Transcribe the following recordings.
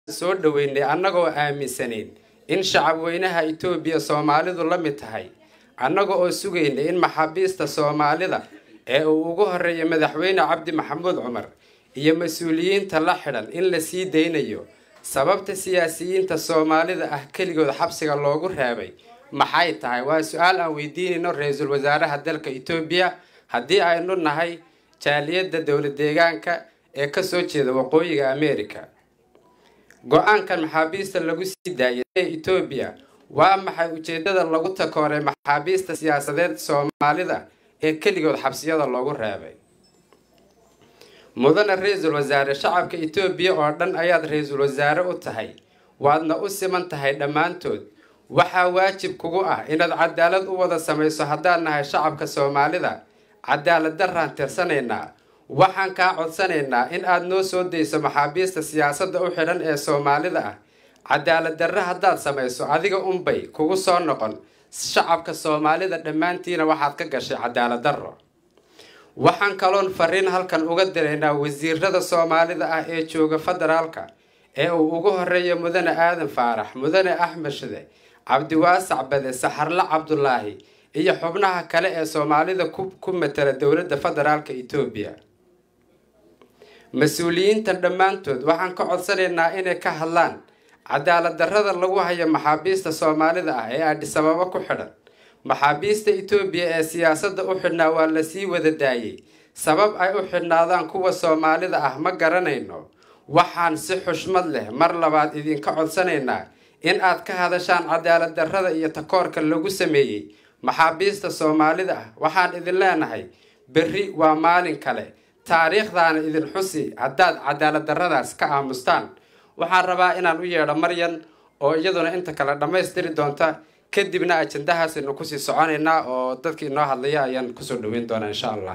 soo dhaweynay annagoo aaminsaneyn in shacab weynaha Itoobiya Soomaalidu la mid tahay annagoo sugaynay in maxaabiista Soomaalida ee uu ugu horeeyay madaxweyne Cabdi Maxamuud Cumar iyo mas'uuliyiinta la xidhan in la sii deynayo sababta siyaasiyiinta Soomaalida ah kaligood xabsiga loogu reebay maxay tahay waa su'aal aan weydiinayno ra'iisul wasaaraha dalka Itoobiya haddii aynu nahay jaaliyadda dawlad deegaanka ee ka soo jeeda waqooyiga Ameerika go'aankan maxaabiista lagu sii daayay Itoobiya waa maxay ujeedada lagu takooray maxaabiista siyaasadeed Soomaalida ee kaligood xabsiyada loogu reebay mudane ra'iisul wasaare shacabka Itoobiya oo dhan ayaad ra'iisul wasaare u tahay waadna u siman tahay dhamaantood waxa waajib kugu ah inaad cadaalad u wada samayso haddaan nahay shacabka Soomaalida cadaalad daraan tirsanayna waxaan ka codsanaynaa in aad noo soo deyso maxaabiista siyaasadda u xidhan ee Soomaalida ah cadaalad darra haddaad samayso adiga unbay kugu soo noqon shacabka Soomaalida dhamaantiina waxaad ka gashay cadaalad darro waxaan kaloon fariin halkan uga direynaa wasiirada Soomaalida ah ee jooga federaalka ee uu ugu horeeyo mudane Aadan Faarax mudane Axmed Shide Cabdi Waasac Bade Saxarla Cabdullaahi iyo xubnaha kale ee Soomaalida ku matala dawladda federaalka Itoobiya mas'uuliyiinta dhamaantood waxaan ka codsanaynaa inay ka hadlaan cadaalad darrada lagu hayo maxaabiista Soomaalida ah ee Addis Ababa ku xidhan maxaabiista Itoobiya ee siyaasadda u xidhnaa waa la sii wada daayay sabab ay u xidhnaadaan kuwa Soomaalida ah ma garanayno waxaan si xushmad leh mar labaad idinka codsanaynaa in aad ka hadashaan cadaalad darrada iyo takoorka lagu sameeyay maxaabiista Soomaalida ah waxaan idin leenahay berri waa maalin kale taariikhdaana idin xusi haddaad cadaalad darradaas ka aamustaan waxaan rabaa inaan u yeedho Maryan oo iyaduna inta kale dhamaystiri doonta kadibna ajandahaasaynu ku sii soconaynaa oo dadkii noo hadlaya ayaan kusoo dhaweyn doonaa insha Allah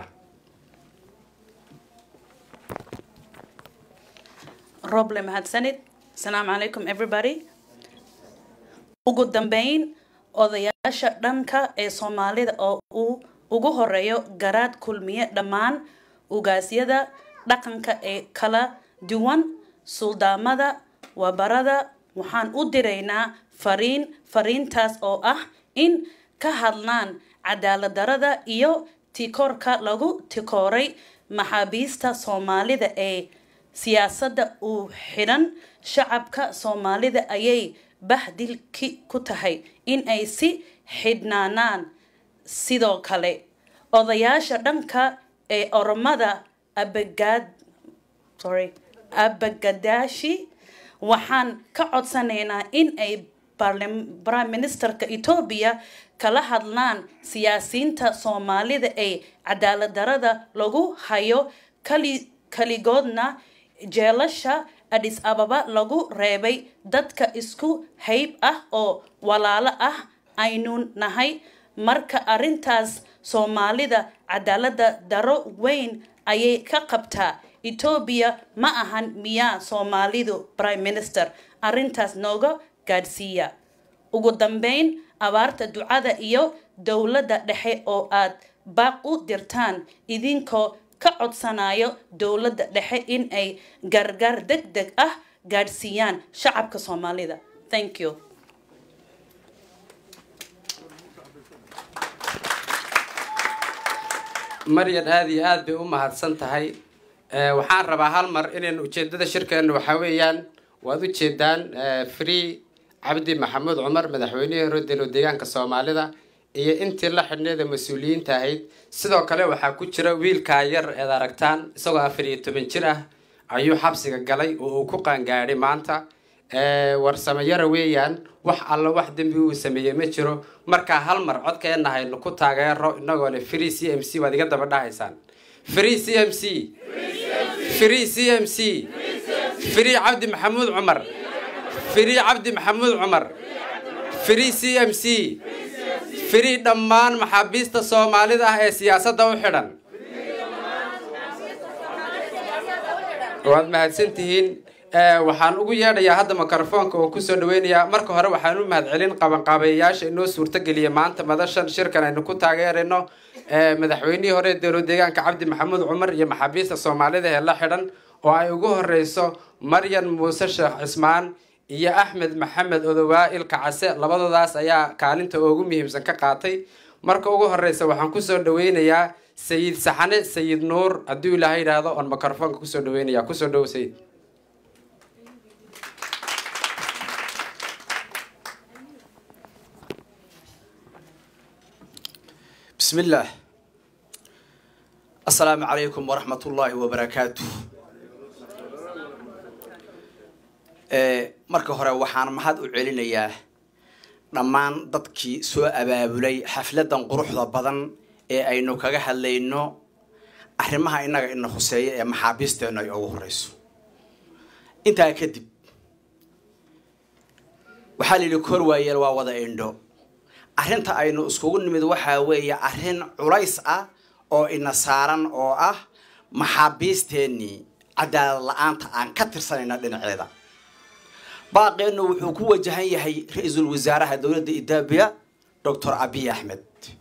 Roble mahadsanid Assalamu alaikum everybody ugu dambeyn odayaasha dhanka ee Soomaalida oo ugu horeeyo garaad kulmiye dhammaan ugaasyada dhaqanka ee kala duwan suldaamada wabarada waxaan u direynaa fariintaas oo ah in ka hadlaan cadaalad darrada iyo tikoorka lagu tikooray maxaabiista Soomaalida ee siyaasadda u xidhan shacabka Soomaalida ayay bahdilki ku tahay in ay si xidhnaanaan sidoo kale odayaasha dhanka ee Oromada Abagadashi waxaan ka codsanaynaa in ay Prime Ministerka Itoobiya kala hadlaan siyaasiyiinta Soomaalida ee cadaalad darrada lagu hayo kaligoodna jeelasha Addis Ababa lagu reebay dadka isku hayb ah oo walaalo ah aynu nahay marka arintaas Soomaalida cadaalada darro weyn ayay ka qabtaa Itoobiya ma ahan miya Soomaalidu Prime Minister arintaas nooga gaadsiiya ugu dambeyn abaarta ducada iyo dawladda dhexe oo aad baaq u dirtaan idinkoo ka codsanayo dawladda dhexe in ay gargaar degdeg ah gaadsiiyaan shacabka Soomaalida thank you Maryan aad bay u mahadsan tahay waxaan rabaa hal mar inaan ujeedada shirkeena waxa weeyaan waad u jeedaan Free Cabdi Maxamuud Cumar madaxweynaha Rodelo deegaanka Soomaalida iyo intii la xidhneeda mas'uuliyiinta ahayd sidoo kale waxa ku jira wiilka yar ee aragtaan isagoo 14 jir ah ayuu xabsiga galay oo uu ku qaangaaday maanta warsamayara weeyaan wax alla wax dambi uu sameeyay ma jiro marka hal mar codkeena hayno ku taageero inagoo leh Free CMC waad iga daba dhahaysaan Free CMC Free CMC Free Cabdi Maxamuud Cumar Free Cabdi Maxamuud Cumar Free CMC Free dhammaan maxaabiista Soomaalida ah ee siyaasadda u xidhan waad mahadsantihiin waxaan ugu yeedhayaa hadda mikrofoonka oo ku soo dhaweynayaa marka hore waxaan u mahadcelin qabanqaabayaasha inoo suurta geliya maanta madashan shirkan aynu ku taageerayno madaxweynihii hore dawlad deegaanka Cabdi Maxamuud Cumar iyo maxaabiista Soomaalida ee la xidhan oo ay ugu horeyso maryan muuse sheekh cismaan iyo axmed maxamed odowaa ilka case labadoodaas ayaa kaalinta ugu muhiimsan ka qaatay. marka ugu horeysa waxaan kusoo dhaweynayaa sayid saxane sayid nuur haddii ilaahay yidhaahdo oon mikrofoonka kusoo dhaweynayaa. kusoo dhow sayid. بسم الله. السلام عليكم ورحمة الله وبركاته. marka hore waxaan mahad u celinayaa dhammaan dadkii soo abaabulay xafladan quruxda badan ee aynu kaga hadlayno arrimaha inaga ina khuseeya ee maxaabiisteena ay ugu horeyso. intaa kadib waxaa la yidhi kor waayeel waa wada indho. arrinta aynu iskugu nimid waxaa weeye arrin culays ah oo ina saaran oo ah maxaabiisteennii cadaalad la-aanta aan ka tirsanayna dhinaceeda. باقينا وحكومة جهنية هي رئيس الوزراء دولة إثيوبيا دكتور أبي أحمد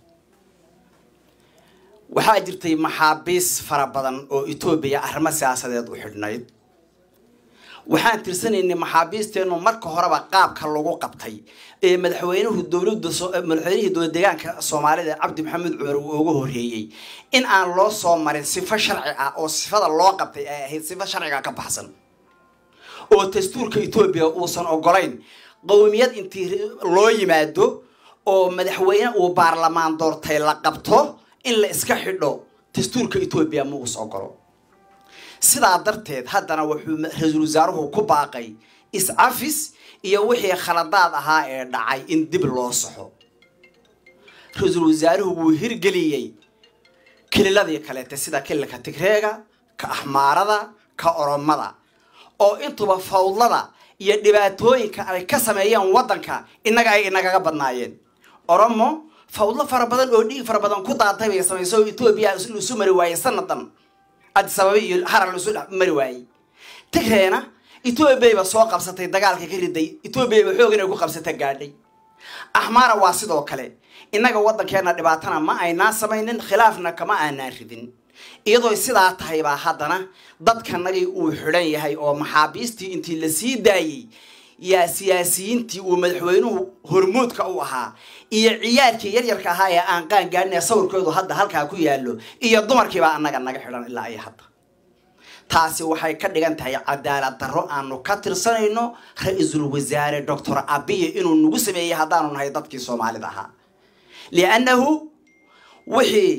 وحاجرتي محابس فربضان أو إثيوبيا أحرم سياسة وحدنايد وحان ترسني إن محابس تانو مركو هربا قاب كاللوغو قبطي مدحوينه الدولة مدحوينه الدولة ديغان كالصومالي عبد محمد عمر وغوه هي إن آن لو صومارين صفة شرعية أو صفة الله قبطي هي صفة شرعية كبحسن oo dastuurka Itoobiya uusan ogolayn qowmiyad intii loo yimaado oo madaxweyne uu baarlamaan doortay la qabto in la iska xidho dastuurka Itoobiya ma uusan ogolo. sidaa darteed haddana wuxuu ra'iisul wasaaruhu ku baaqay is-afis iyo wixii khaladaad ahaa ee dhacay in dib loo saxo. ra'iisul wasaaruhu wuu hirgeliyay kaliladii kale sida kilka Tigreega ka Axmaarada ka Oromada oo intuba fawdlada iyo dhibaatooyinka ay ka sameeyaan wadanka inaga ay inaga badnaayeen. Oromo fawdlo fara badan oo dhiig fara badan ku daatay bay sameeyso Itoobiya isu mari waayay sanadan ad sababiyo haral isu mari waayay. Tigreena Itoobiya ba soo qabsatay dagaalka ka riday Itoobiya xoog inay ku qabsatay gaadhay. Axmaara waa sidoo kale inaga wadankeena dhibaatana ma ayna sameeynin khilaafna kama aanan ridin. iyadoo sidaa tahay baa haddana dadkanagii uu xidhan yahay oo maxaabiistii intii la sii daayay yaa siyaasiyiintii uu madaxweynuhu hormuudka u ahaa iyo ciyaarkii yaryarka ahaa ee aan qaan gaadhin sawirkoodu hadda halkaa ku yaallo iyo dumarkii baa annaga naga xidhan ilaa ay hadda. taasi waxay ka dhigan tahay cadaalad darro aanu ka tirsanayno ra'iisul wasaare Dr. Abiy inuu nagu sameeyay haddaanu nahay dadkii Soomaalida ahaa. li'annahu wixii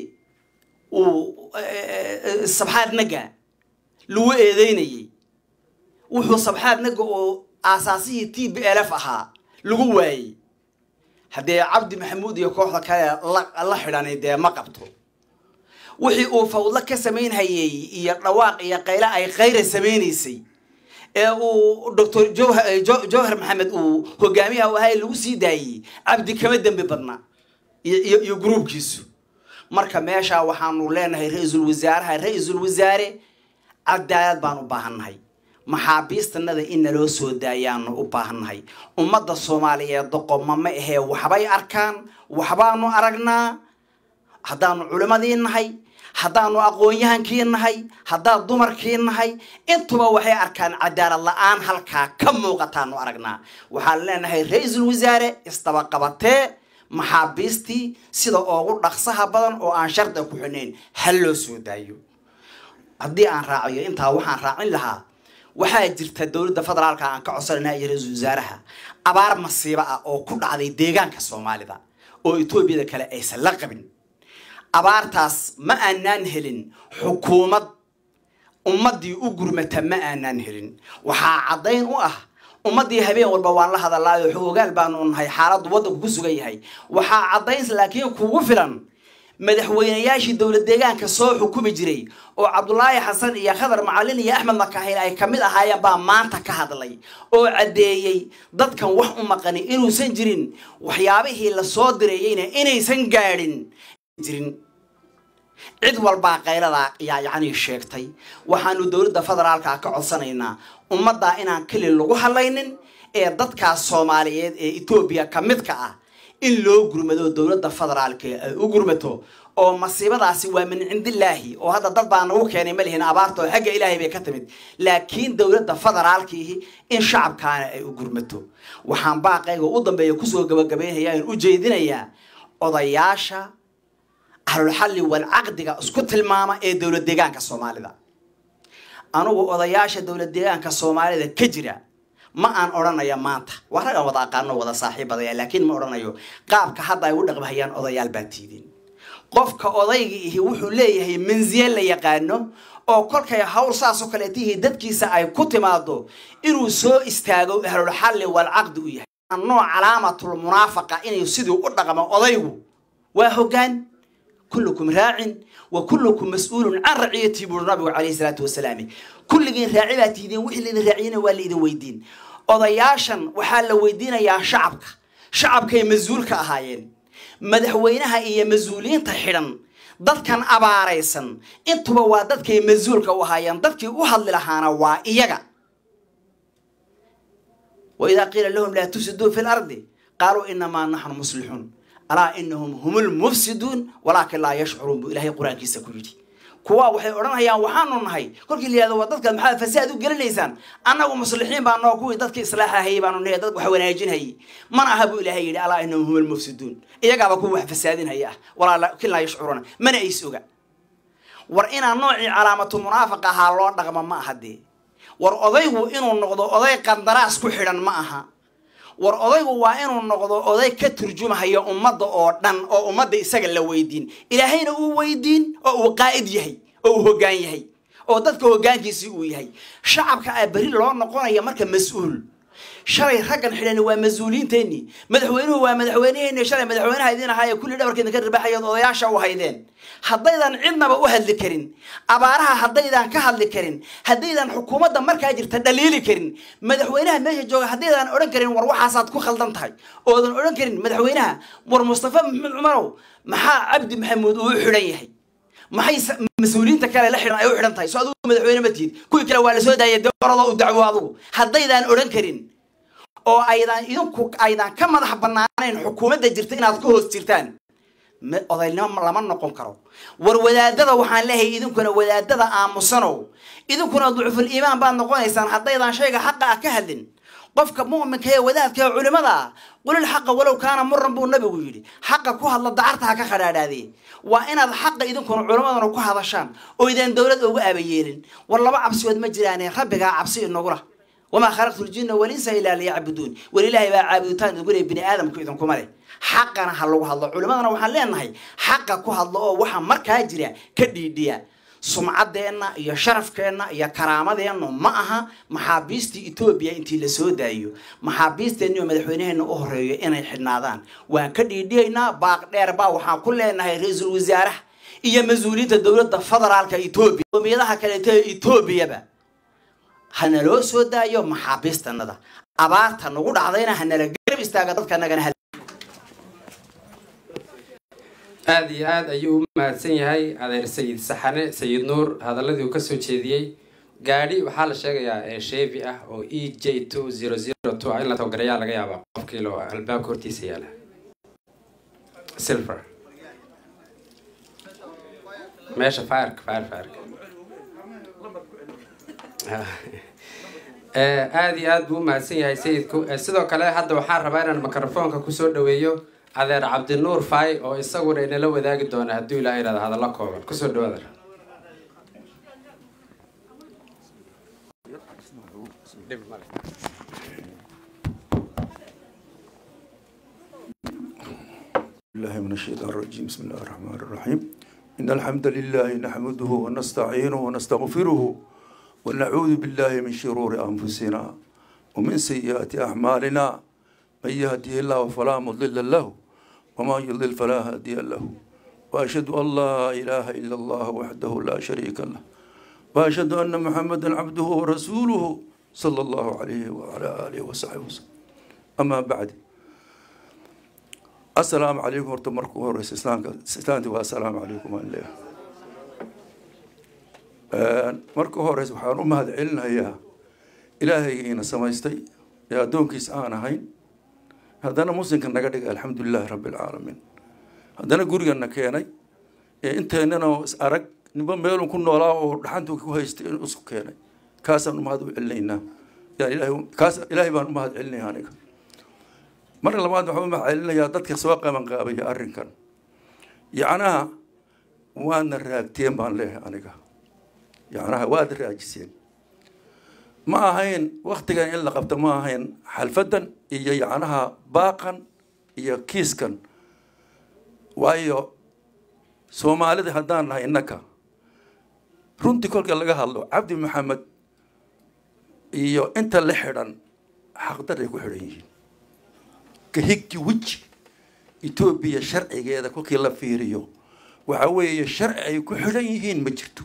sabxaad naga loo eedeynayay wuxuu sabxaad naga oo asaasii TPLF ahaa lagu waayay hadee Cabdi Maxamuud iyo kooxda kale la xidhanay de ma qabto wixii uu fawdla ka sameynayay iyo dhawaaq iyo qayla ay qayr sameeynayay ee uu Dr. Jawhar Maxamed uu hogaamiyaha wahay lagu sii daayay Cabdi kama dambe badna iyo groupkiisu. marka meesha waxaanu leenahay ra'iisul wasaare cadaalad baan u baahannahay. maxaabiistanada in loo soo daayaan u baahannahay. ummadda Soomaaliyeed doqoma ma ahe waxbay arkaan waxbaanu aragnaa haddaanu culimadii nahay haddaanu aqoon-yahankii nahay haddaa dumarkii nahay intuba waxay arkaan cadaalad la'aan halkaa ka muuqataanu aragnaa. waxaan leenahay ra'iisul wasaare istaba qabatee maxaabiistii sida ugu dhaqsaha badan oo aan sharda ku xinayn hal loo soo daayo. haddii aan raaciyo intaa waxaan raacin lahaa waxaa jirta dowladda federaalka aan ka codsanayna iyo ra'iisul wasaaraha abaar masiibo ah oo ku dhacday deegaanka Soomaalida oo Itoobiya kale aysan la qabin. abaartaas ma aanan helin xukuumad ummadii u gurmata ma aanan helin. waxaa cadayn u ah ummadii habeen walba waan la hadalaayo xoogaal baanu nahay xaalad wadanku ku sugan yahay. waxaa cadayn laakiin kugu filan madaxweynayaashii dowlad deegaanka soo xukumi jiray oo Cabdullaahi Xasan iyo Khadar Macalin iyo Axmed Makaahil ay kamid ahaayeen baa maanta ka hadlay oo cadeeyay dadkan wax u maqani inuusan jirin waxyaabihii la soo direeyayna inaysan gaadhin jirin. cid walba qaylada yaani sheegtay. waxaanu dowladda federaalka ka codsanaynaa ummadda inaan kali lagu halaynin ee dadka Soomaaliyeed ee Itoobiya kamid ka ah in loo gurmado dowladda federaalka ay u gurmato oo masiibadaasi waa min cindillaahi oo hadda dad baa nagu keenay malihin abaarta oo xagga ilaahay bay ka timid laakiin dowladda federaalkiihi in shacabkaana ay u gurmato waxaan baaqayga u dambeeya kusoo gabagabaynayaa in u jeedinayaa odayaasha ahlul xalli wal caqdiga isku tilmaama ee dowlad deegaanka Soomaalida anugu odayaasha dowlad deegaanka Soomaalida ka jira ma aan oranayo maanta waa raga wada aqaano wada saaxiibadaya laakiin ma oranayo qaabka hadda ay u dhaqmayaan odayaal baa tiidin qofka odaygiihi wuxuu leeyahay manziyel la yaqaano oo kolkay hawl saas oo kale tihi dadkiisa ay ku timaado inuu soo istaago ahlul xalli wal caqdi u yahay anno calaamatul munaafiqa inuu sidoo u dhaqmo odaygu waa hogaan كلكم راع وكلكم مسؤول عن رعيته بالنبي عليه الصلاة والسلام كل جين راعيات يدين وحيل راعينا واللي ويدين أضياشا وحال ويدين يا شعبك يمزول كهاين مدحوينها هي مزولين تحرن ضد كان أباريسا انتوا بوادد كي مزول كوهاين ضد كي وحل لهانا وإيجا وإذا قيل لهم لا تفسدوا في الأرض قالوا إنما نحن مصلحون ألا إنهم هم المفسدون ولكن لا يشعرون بإلهي قرآن كيسا كلدي كوا وحي أورانها يا وحانون هاي كل كل هذا وضدك المحال فساد وقال ليسان أنا ومصلحين بأنه كوي ضدك إصلاحها هي بأنه هي ضدك وحواناجين هي ما أهبوا إلهي ألا إنهم هم المفسدون إيجا قابا كوا فسادين هي ولا كل لا يشعرون من أيسوغا ورئنا نوعي علامة منافقة هالله رغم ما هدي ورأضيه إنه النقضة أضيه قندراس كحرا معها ورأضيه وإنه النقضة أضيه كترجمة هي أمضى أو أمضى إساق اللويدين إلهينا هو ويدين أو قائد يهي أو هجان يهي أو ضدك هجان جيسي يهي شعبك أبريل الله نقول هي مركب مسؤول شري حقا حين هو مسؤولين تاني مدحوين هو مدحوينين شري مدحوين هايدين هاي كل دور كنا كرر بحياة ضياعة وهايدين حضيدا عندنا بقوها الذكرين أبارها حضيدا كهل الذكرين حضيدا حكومة دمر كاجر تدليل كرين مدحوينها ماشي جو حضيدا أورن كرين وروح حصاد كو خلدنت هاي أوذن أورن كرين مدحوينها مر مصطفى محمد عمره محا عبد محمود وحريه maxay mas'uuliyiinta kale la xiran ay u xiran tahay soo aduu madaxweyne ma tiid kuwii kale waa la soo daayay doorada u dacwaado haddaydan oran karin oo aydan ka madax banaanayn xukuumadda jirta inaad ku hoos jirtaan odaylnimo lama noqon karo war wadaadada waxaan leeyahay idinkuna wadaadada aamusanow idinkuna ducuful iimaan baad noqonaysaan haddaydan shayga xaqa ah ka hadlin qofka mu'minka ee wadaadka culimada qul xaqa walaw kaana murran buu nabigu yiri xaqa ku hadla dacarta ka kharaadaaday waa inaad xaqa idinkuna culimadana ku hadashaan oo idin dawlad ugu aabayeelin war laba cabsiyood ma jiraan rabbiga cabsi inagula wama khalaqtul jinna wal insa illa liya'budun walillahi ba caabuditaan gure bini aadamku idinku male xaqana ha lagu hadlo culimadana waxaan leenahay xaqa ku hadlo oo waxa markaa jira ka dhiidhiya sumcadeena iyo sharafkeena iyo karaamadeenna ma aha maxaabiista Itoobiya intii la soo daayo maxaabiisteena iyo madaxweynaheena u horeeyo inay xidhnaadaan waan ka dhiidhiyeynaa baaq dheer baa waxaan ku leenahay ra'iisul wasaaraha iyo mas'uuliyiinta dawladda federaalka Itoobiya qowmiyadaha kale ee Itoobiyaba hana loo soo daayo maxaabiistanada abaarta nagu dhacdayna hana la garab istaaga dadka nagana aad iyo aad ayuu u mahadsan yahay adeer sayid saxane sayid nuur hadaladii uu ka soo jeediyay gaadhi waxaa la sheegayaa Chevy ah oo EJ2002 in la tawgarayaa laga yaabaa qofkii loo albaabka hortiisa yaala silver meesha fire aad iyo aad buu u mahadsan yahay sayidku sidoo kale hadda waxaan rabaa inaan mikrofoonka ku soo dhaweeyo adeer cabdinuur fay oo isaguna inala wadaagi doona haddii ilaahay raad hadalla kooban ku soo dhawaada الله من الشيطان الرجيم بسم الله الرحمن الرحيم إن الحمد لله نحمده ونستعينه ونستغفره ونعوذ بالله من شرور أنفسنا ومن سيئات أعمالنا من يهده الله فلا مضل له وما يضلل فلا هادي له وأشهد أن لا إله إلا الله وحده لا شريك له وأشهد أن محمدا عبده ورسوله صلى الله عليه وعلى آله وصحبه وسلم أما بعد السلام عليكم ورحمة الله وبركاته والسلام عليكم الله marka hore waxaan u mahad celinayaa ilaahaygiina samaystay ee adoonkiis aan ahayn haddana muslimka naga dhigay alxamdulillahi rabbil caalamiin haddana gurigana keenay inteennana is arag ninba meelun ku noolaa oo dhaxantu ku haystay in isku keenay kaasaan umahad u celinaynaa ilaahay baan umahad celinayaa aniga marka labaad waxaan umahad celinayaa dadka soo qabanqaabaya arrinkan yacnaha waadna raagteen baan leeyahay aniga yacnaha waad raajiseen ma ahayn waktigan in la qabto ma ahayn xalfadan iyo yacnaha baaqan iyo kiiskan waayo soomaalida haddaan nahay innaka runtii kolka laga hadlo cabdi maxamed iyo inta la xidhan xaqdaray ku xidhan yihiin ka higti weji etoobiya sharcigeeda kolkii la fiiriyo waxa weeye sharci ay ku xidhan yihiin ma jirto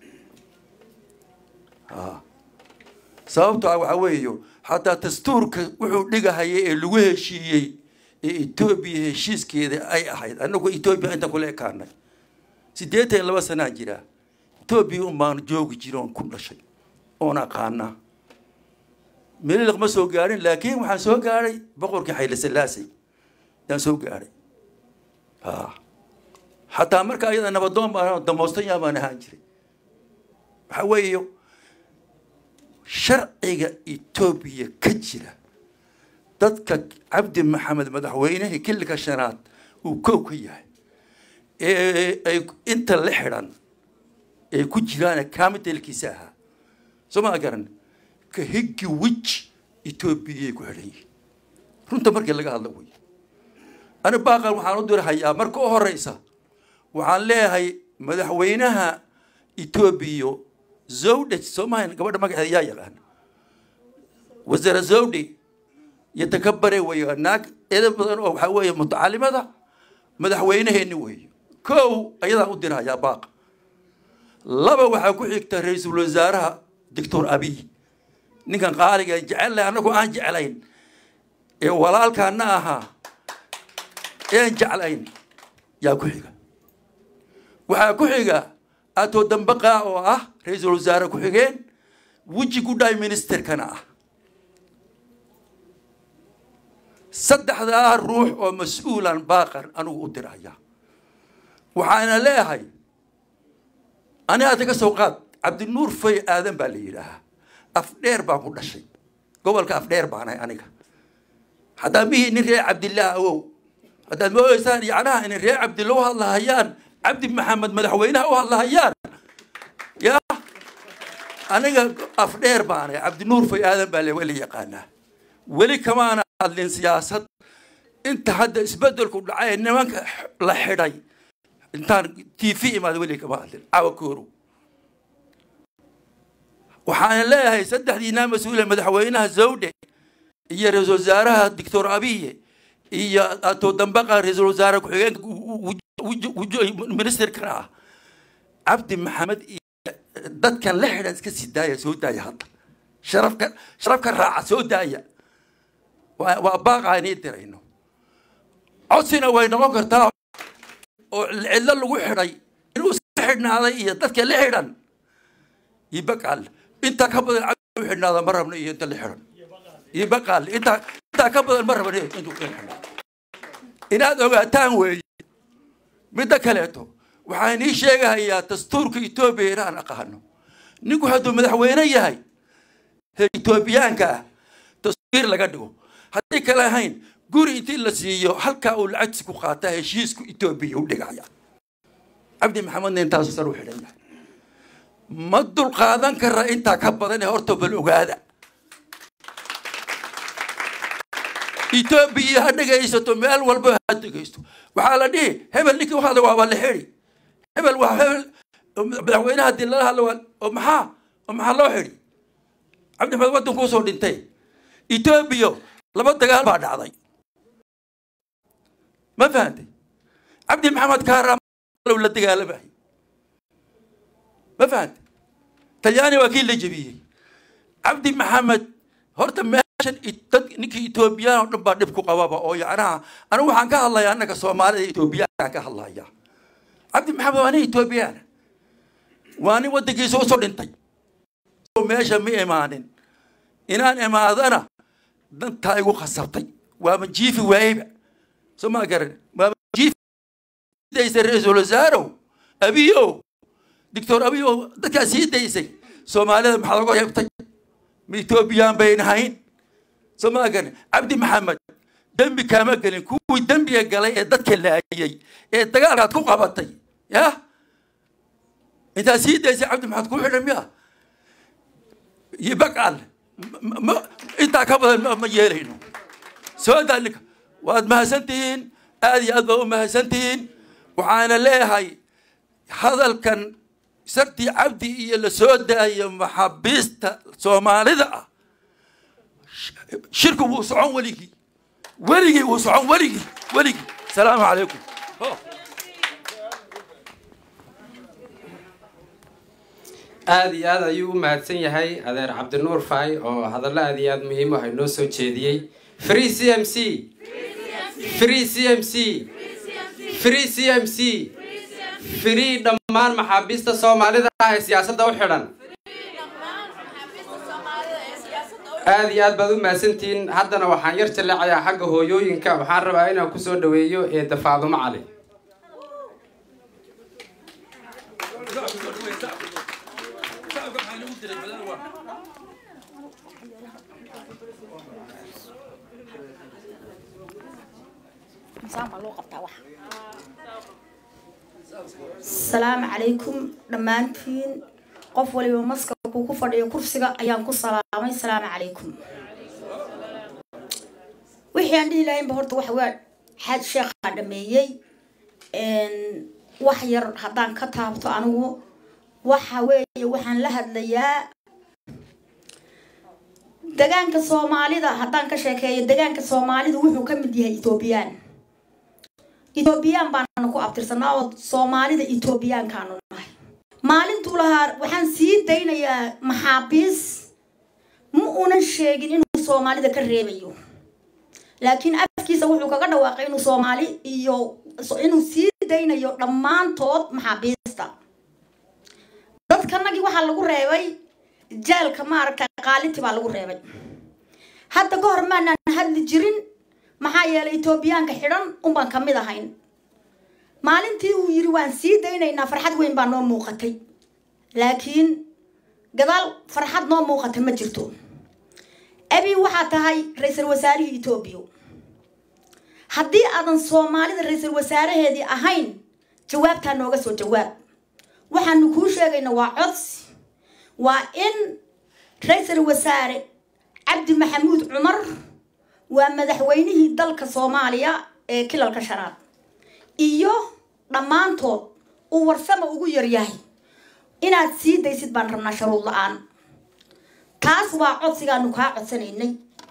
sababto ah waxa weeyo xataa dastuurka wuxuu dhigahayay ee lagu heshiiyey ee etoobiya heshiiskeeda ay ahayd annagu etoobiya intaan kula ekaanay 82 sanaa jira etoobiya umbaan joogi jiroon ku dhashay oon aqaanaa meel ma soo gaarin laakiin waxaan soo gaaray boqorkii Hayle Selassie yaan soo gaaray xataa marka ayada nabadoon baan damoostan yaabaan ahaan jiray waxa weeyo sharciga etoobiya ka jira dadka cabdi maxamed madaxweynaha kilka shanaad uu kow ka yahay ay inta la xidhan ay ku jiraan kaamilkiisa aha soo ma garan ka higgi wiji etoobiya ku xidhan yihiin runta markii laga hadlo way ana baaqan waxaan u dirahayaa marka u horeysa waxaan leeyahay madaxweynaha etoobiya زودة سوماين قبل ما قاعد يجايلان وزير زودي يتكبر ويناك إذا بدنا أو حوي متعلم هذا مدحوينه هنوي كو أيضا أديرها يا باق لبا وحكوا يكتر رئيس الوزراء دكتور أبي نكان قارئ جعل أنا كو أن جعلين ولا كانها إن جعلين يا كويجا وحكوا أتو دنبقى أو رئيس الوزراء كحجين وجي كوداي مينستر كنا صدق هذا الروح ومسؤول عن باقر أنا أقدر عليها وحنا لا هاي أنا أتذكر سوقات عبد النور في آدم باليرها أفدير بقول شيء قبل كأفدير بعنا أنا حتى به نري عبد الله أو هذا ما يصير يعني نري عبد الله الله هيان عبد محمد مدحوينه أو الله هيان يا أنا أفدير بعنا عبد النور في آدم بالي ولي يقانا ولي كمان على سياسة أنت هذا إثباتك كل عين ما لحداي أنت تيفي ما ولي كمان أو كورو وحان الله يصدق دينا مسؤولة مدحوينها زوجة هي رئيس وزراء الدكتور أبي هي أتو دنبقى رئيس وزراء كحيان مينستر كرا عبد محمد dad kan la xidhan iska sii daaya soo daaya hadda sharafka raaca soo daaya waa baaqaani dirayno codsina way noqon kartaa oo cidlo lagu xidhay inuu iska xidhnaaday iyo dadka la xidhan yibaqal inta ka badan u xidhnaada ma rabno iyo inta la xidhan yibaqal inta ka badan ma rabno intuu xidhnaa inaad ogaataan weeye midda kaleeto waxaan ii sheegayaa dastuurka Itoobiya inaan aqaano ninku hadduu madaxweyne yahay Itoobiyaanka dastuur laga dhigo haddii kale ahayn guri intii la siiyo halka uu lacag ku qaata heshiisku Itoobiya u dhigaya cabdi maxamed intaas sar u xidhan yahay ma dul qaadan kara inta ka badan ee horta bal ogaada Itoobiya hadhagaysato meel walba hadhagaysto waxa la dhigi hebel ninkii waxa waa la xiri hebel waa hebel madaxweynaha dilalaha oo maxaa loo xiri cabdi maxamed wadan ku soo dhintay Itoobiya laba dagaal baa dhacday ما فهمتي عبد محمد كهرام ولا دقاله باهي ما فهمت تلياني وكيل لجبيه عبد محمد هرت ماشن نكي إثيوبيا ونبى نبكو قوابا أو يعني أنا وحنا كهالله يا أنا كصومالي إثيوبيا كهالله يا عبد محمد وأنا إثيوبيا وأنا ودي سوسو دنتي وماشى مي إيمانين إن أنا ما أذنا دنتاي وخسرتي ومن جيفي وعيب سما قرن ما جيفي ليس الرئيس الوزراء أبيو دكتور أبيو ذكا سيديسي سومالي محلقة يبتج ميتوبيان بين هين سوماغن عبد محمد دمبي كما قالين كوي دمبي قالي ددك لا ايي دغالاد كو قبطي يا انت سيديسي عبد محمد كو خدميا يبقال انت كبد ما يلينو سو ذلك واد مهسنتين ادي ادو مهسنتين وعانا لهي هذا كان سرتي عبدي اللي سودا يا محبيست سوماليدا شركه وسعون وليجي وسعون وليجي السلام عليكم aad ayuu u mahadsan yahay adeer Cabdinuur Faay oo hadallo aad iyo aad muhiim ah inoo soo jeediyay free CMC free dhammaan maxaabiista Soomaalida ah ee siyaasadda u xidhan aad iyo aad baad u mahadsantiin haddana waxaan yar jaleecayaa xagga hooyooyinka waxaan rabaa inaan ku soo dhaweeyo ee Faadumo Cali السلام عليكم دمانتين قف ولي ومسك كوكو فدي كرسيغا ايان كو سلامay السلام عليكم wixii aan dhihi lahayn horta wax weyn xad sheekh dhameeyay wax yar hadaan ka taabto anigu waxa weeye waxaan la hadlayaa deegaanka Soomaalida hadaan ka sheekeeyo deegaanka Soomaalida wuxuu ka mid yahay Ethiopian baan ku abtirsanaa oo Soomaalida Ethiopian kaanu nahay maalintu lahaa waxaan sii daynayaa maxaabiis ma una sheegin inuu Soomaalida ka reebayo laakiin afkiisa wuxuu kaga dhawaaqay inuu Soomaali iyo inuu sii daynayo dhamaantood maxaabiista dadkanagi waxa lagu reebay jeelka maarka qaalinti baa lagu reebay hadda goor maana hadli jirin maxaa yeelay Ethiopian ka xidhan baan kamid ahayn maalintii uu yiri waan sii daynaynaa farxad weyn baa noo muuqatay laakiin gadaal farxad noo muuqatay ma jirto abi waxa tahay ra'iisul wasaaraha Ethiopia haddii aadan Soomaalida ra'iisul wasaaraheedii ahayn jawaabta nooga soo jawaab waxaan ku sheegaynaa waa codsi waa in ra'iisul wasaare Cabdi Maxamuud Cumar ومدحوينه دلك Soomaaliya ee kilalka shanaad iyo dhamaantood uu warsamo ugu yar yahay inaad sii daysid baan rabnaa shuruud la'aan taas waa codsigaanu ka codsanaynay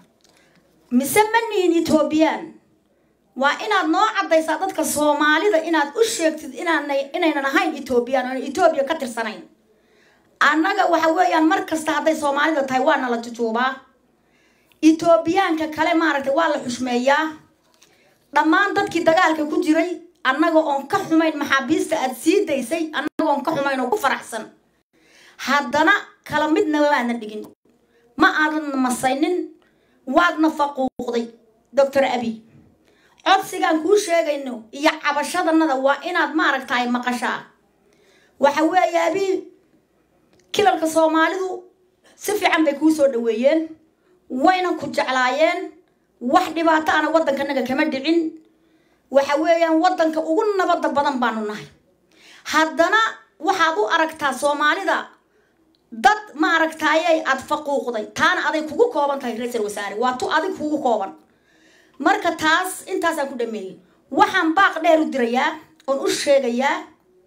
misamaniin Ethiopian waa inaad noo cadaysaa dadka Soomaalida inaad u sheegtid inaynan ahayn Ethiopian oo Ethiopia ka tirsanayn annaga waxa weeyaan markasta haday Soomaalida tahay waana la jujuubaa Ethiopian ka kale maaragtay waa la xushmeeyaa dhamaan dadkii dagaalka ku jiray annaga oo ka xumayn maxaabiista aad sii daysay annaga oo ka xumayn oo ku faraxsan haddana kala midna waana dhigin ma aadan masaynin waadna faquuqday Dr. Abi codsigan ku sheegayno iyo cabashadanada waa inaad maaragtay maqashaa waxa weeye Abi kilalka Soomaalidu si fiican bay ku soo dhaweeyeen wayna ku jeclaayeen wax dhibaato ana wadankanaga kama dhicin waxa weeyaan wadanka ugu nabad badan baanu nahay haddana waxaad u aragtaa Soomaalida dad ma aragtaayay aad faquuqday taana aday kugu kooban tahay ra'iisul wasaare waa tu adig kugu kooban marka taas intaas aan ku dhameeyay waxaan baaq dheer u dirayaa oo u sheegayaa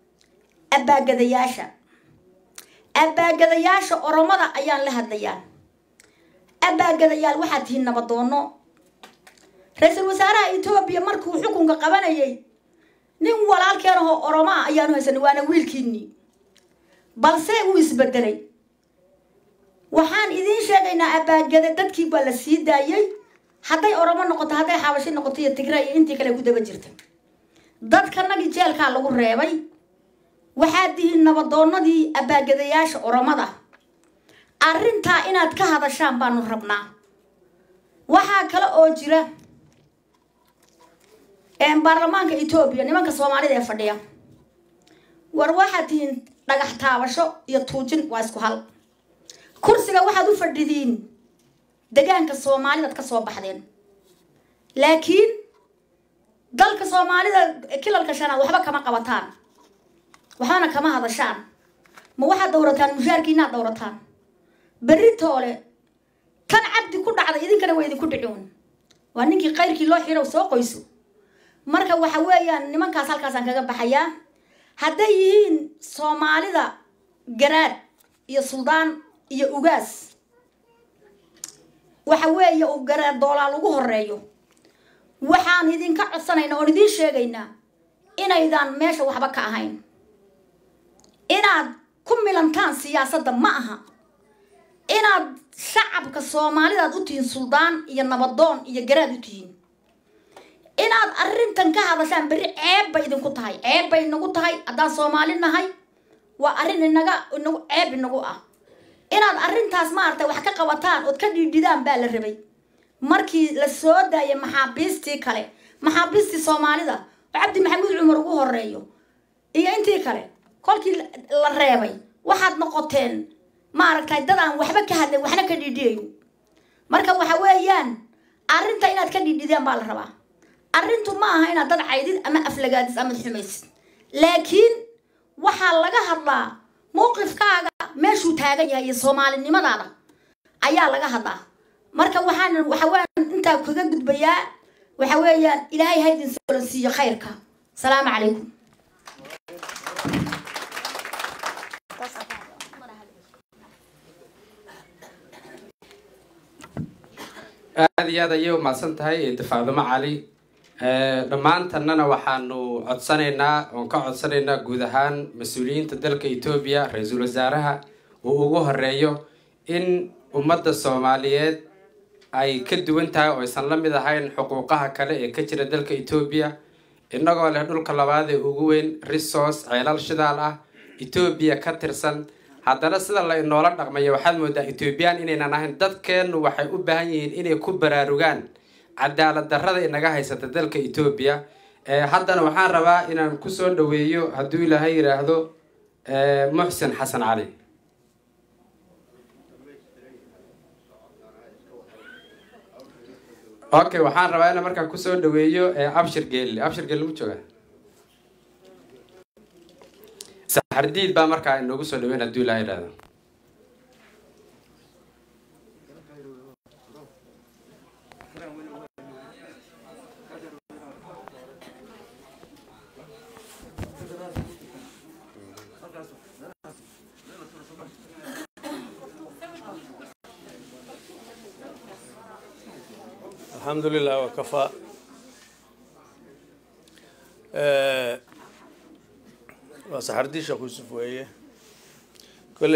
abaagadayaasha Oromada ayaan la hadlayaa abaagadayaal waxa tihiin nabadoono ra'iisul wasaaraha Ethiopia markuu xukunka qabanayay nin walaalkeen oo Oromo ayaanu haysan waana wiilkiini balse uu isbedelay waxaan idin sheegaynaa abaagada dadkii baa la sii daayay haday Oromo noqoto haday xabashi noqoto iyo Tigray intii kale ku daba jirtay dadkanagi jeelka lagu reebay waxa dihin nabadoonadii abaagadayaasha Oromada arrinta inaad ka hadashaan baanu rabnaa waxa kale oo jira baarlamaanka Ethiopia nimanka Soomaalida ee fadhiya war waxaad tihiin dhagax taabasho iyo tuujin waa isku hal kursiga waxaad u fadhidiin deegaanka Soomaaliyeed ka soo baxdeen laakiin dalka Soomaalida kilalka shanaad waxba kama qabataan waxaana kama hadashaan ma waxaad dowrataan mushaarkiina dowrataan berri toole kan cabdi ku dhacday idinkana way idinku dhicun waa ninkii qayrkii loo xiro soo qoyso marka waxa weeyaan nimankaas halkaas aan kaga baxayaa hadday yihiin Soomaalida garaad iyo suldaan iyo ugaas waxa weeye u garaad doolaal ugu horeeyo waxaan idinka codsanaynaa oo idin sheegaynaa inaydan meesha waxba ka ahayn inaad ku milantaan siyaasadda ma aha inaad shacabka Soomaaliyeed u tihiin suldaan iyo nabadoon iyo garaad u tihiin inaad arrintan ka hadashaan bari ceeb bay idinku tahay ceeb bay nagu tahay haddaan Soomaali nahay waa arrin inagu ceeb inagu ah inaad arrintaas maartay wax ka qabataan oo ka dhididaan baa la rabay markii la soo daayay maxaabiistii kale maxaabiistii Soomaalida Cabdi Maxamuud Cumar ugu horeeyo iyo intii kale kolkii la reebay waxaad noqoteen maartay dad aan waxba ka hadlay waxna ka dhidiyeeyo marka waxa weeyaan arrinta inaad ka dhididaan baa la rabaa arrintu ma aha inaad dad caydid ama aflagaadis ama xumaysid laakiin waxa laga hadlaa mowqifkaaga meeshuu taagan yahay Soomaalinimadaada ayaa laga hadlaa marka waxaan inta kaga gudbayaa waxa weeyaan Ilaahay ha idin soo siiyo khayrka salaamu calaykum aad iyo aad ayay u mahadsantahay Faadimo Cali dhamaantannana waxaanu codsanaynaa oon ka codsanaynaa guud ahaan mas'uuliyiinta dalka Itoobiya ra'iisul wasaaraha uu ugu horeeyo in ummadda Soomaaliyeed ay ka duwan tahay oo aysan la mid ahayn xuquuqaha kale ee ka jira dalka Itoobiya innagoo leh dhulka labaad ee ugu weyn resource ceelal shidaal ah Itoobiya ka tirsan haddana sida la inoola dhaqmayo waxaad moodaa Ethiopian inaynan ahayn dadkeenu waxay u baahan yihiin inay ku baraarugaan cadaalad darrada inaga haysata dalka Itoobiya haddana waxaan rabaa inaan ku soo dhaweeyo hadduu Ilaahay yiraahdo Muxsin Xasan Cali okay waxaan rabaa inaan markaa ku soo dhaweeyo Abshir Geelle mu joogaa saxardiid baa markaa inoogu soo dhaweyn hadduu Ilaahay yiraahdo الحمد لله وكفى وسحردي شيخ يوسف ويه كل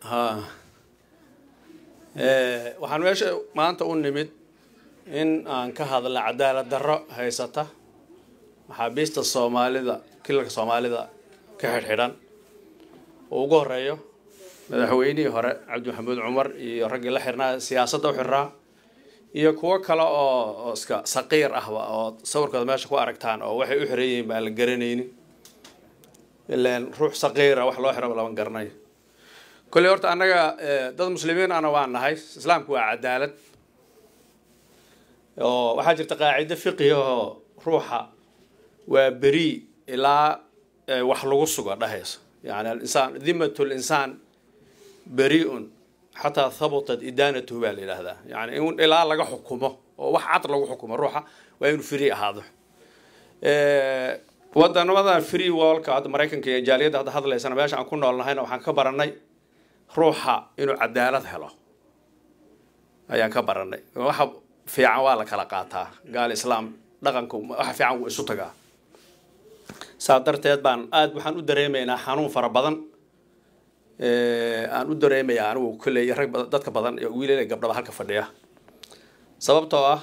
waxaan meesha maanta u nimid in aan ka hadalno cadaalad darro haysata maxaabiista Soomaalida kilalka Soomaalida ka xidhan oo ugu horeeyo madaxweynihii hore Cabdi Maxamuud Cumar iyo ragga la xirnaa siyaasadda u xirnaa iyo kuwa kale oo iska saqiir ah oo sawirkooda meesha ku aragtaan oo waxay u xireeyeen baa la garanaynin ilaan ruux saqiir ah wax loo xiro lama garanayo kulli horta annaga dad muslimiin ana waan nahay islaamku waa cadaalad oo waxaa jirta qaacido fiqhi oo ruuxa waa bari ilaa wax lagu sugo dhahayso yani al-insaan dhimmatul insaan bari'un حتى ثبتت إدانته بالإله يعني إن إلى لقى حكومة وواحد لقى حكومة روحه وين فري هذا ودنا مثلا فري والك هذا مريكان كي جالية هذا اللي سنة باش أكون الله هنا وحن كبرنا روحه إنه عدالة هلا أيان كبرنا واحد في عوالك لقاتها قال إسلام لقنكم واحد في عو سطقة صادرت يدبان آد وحن ودريمينا حنون فربضن aan u dareemayaa anigu kulay rag dadka badan iyo wiilal gabdhaha halka fadhiya sababtoo ah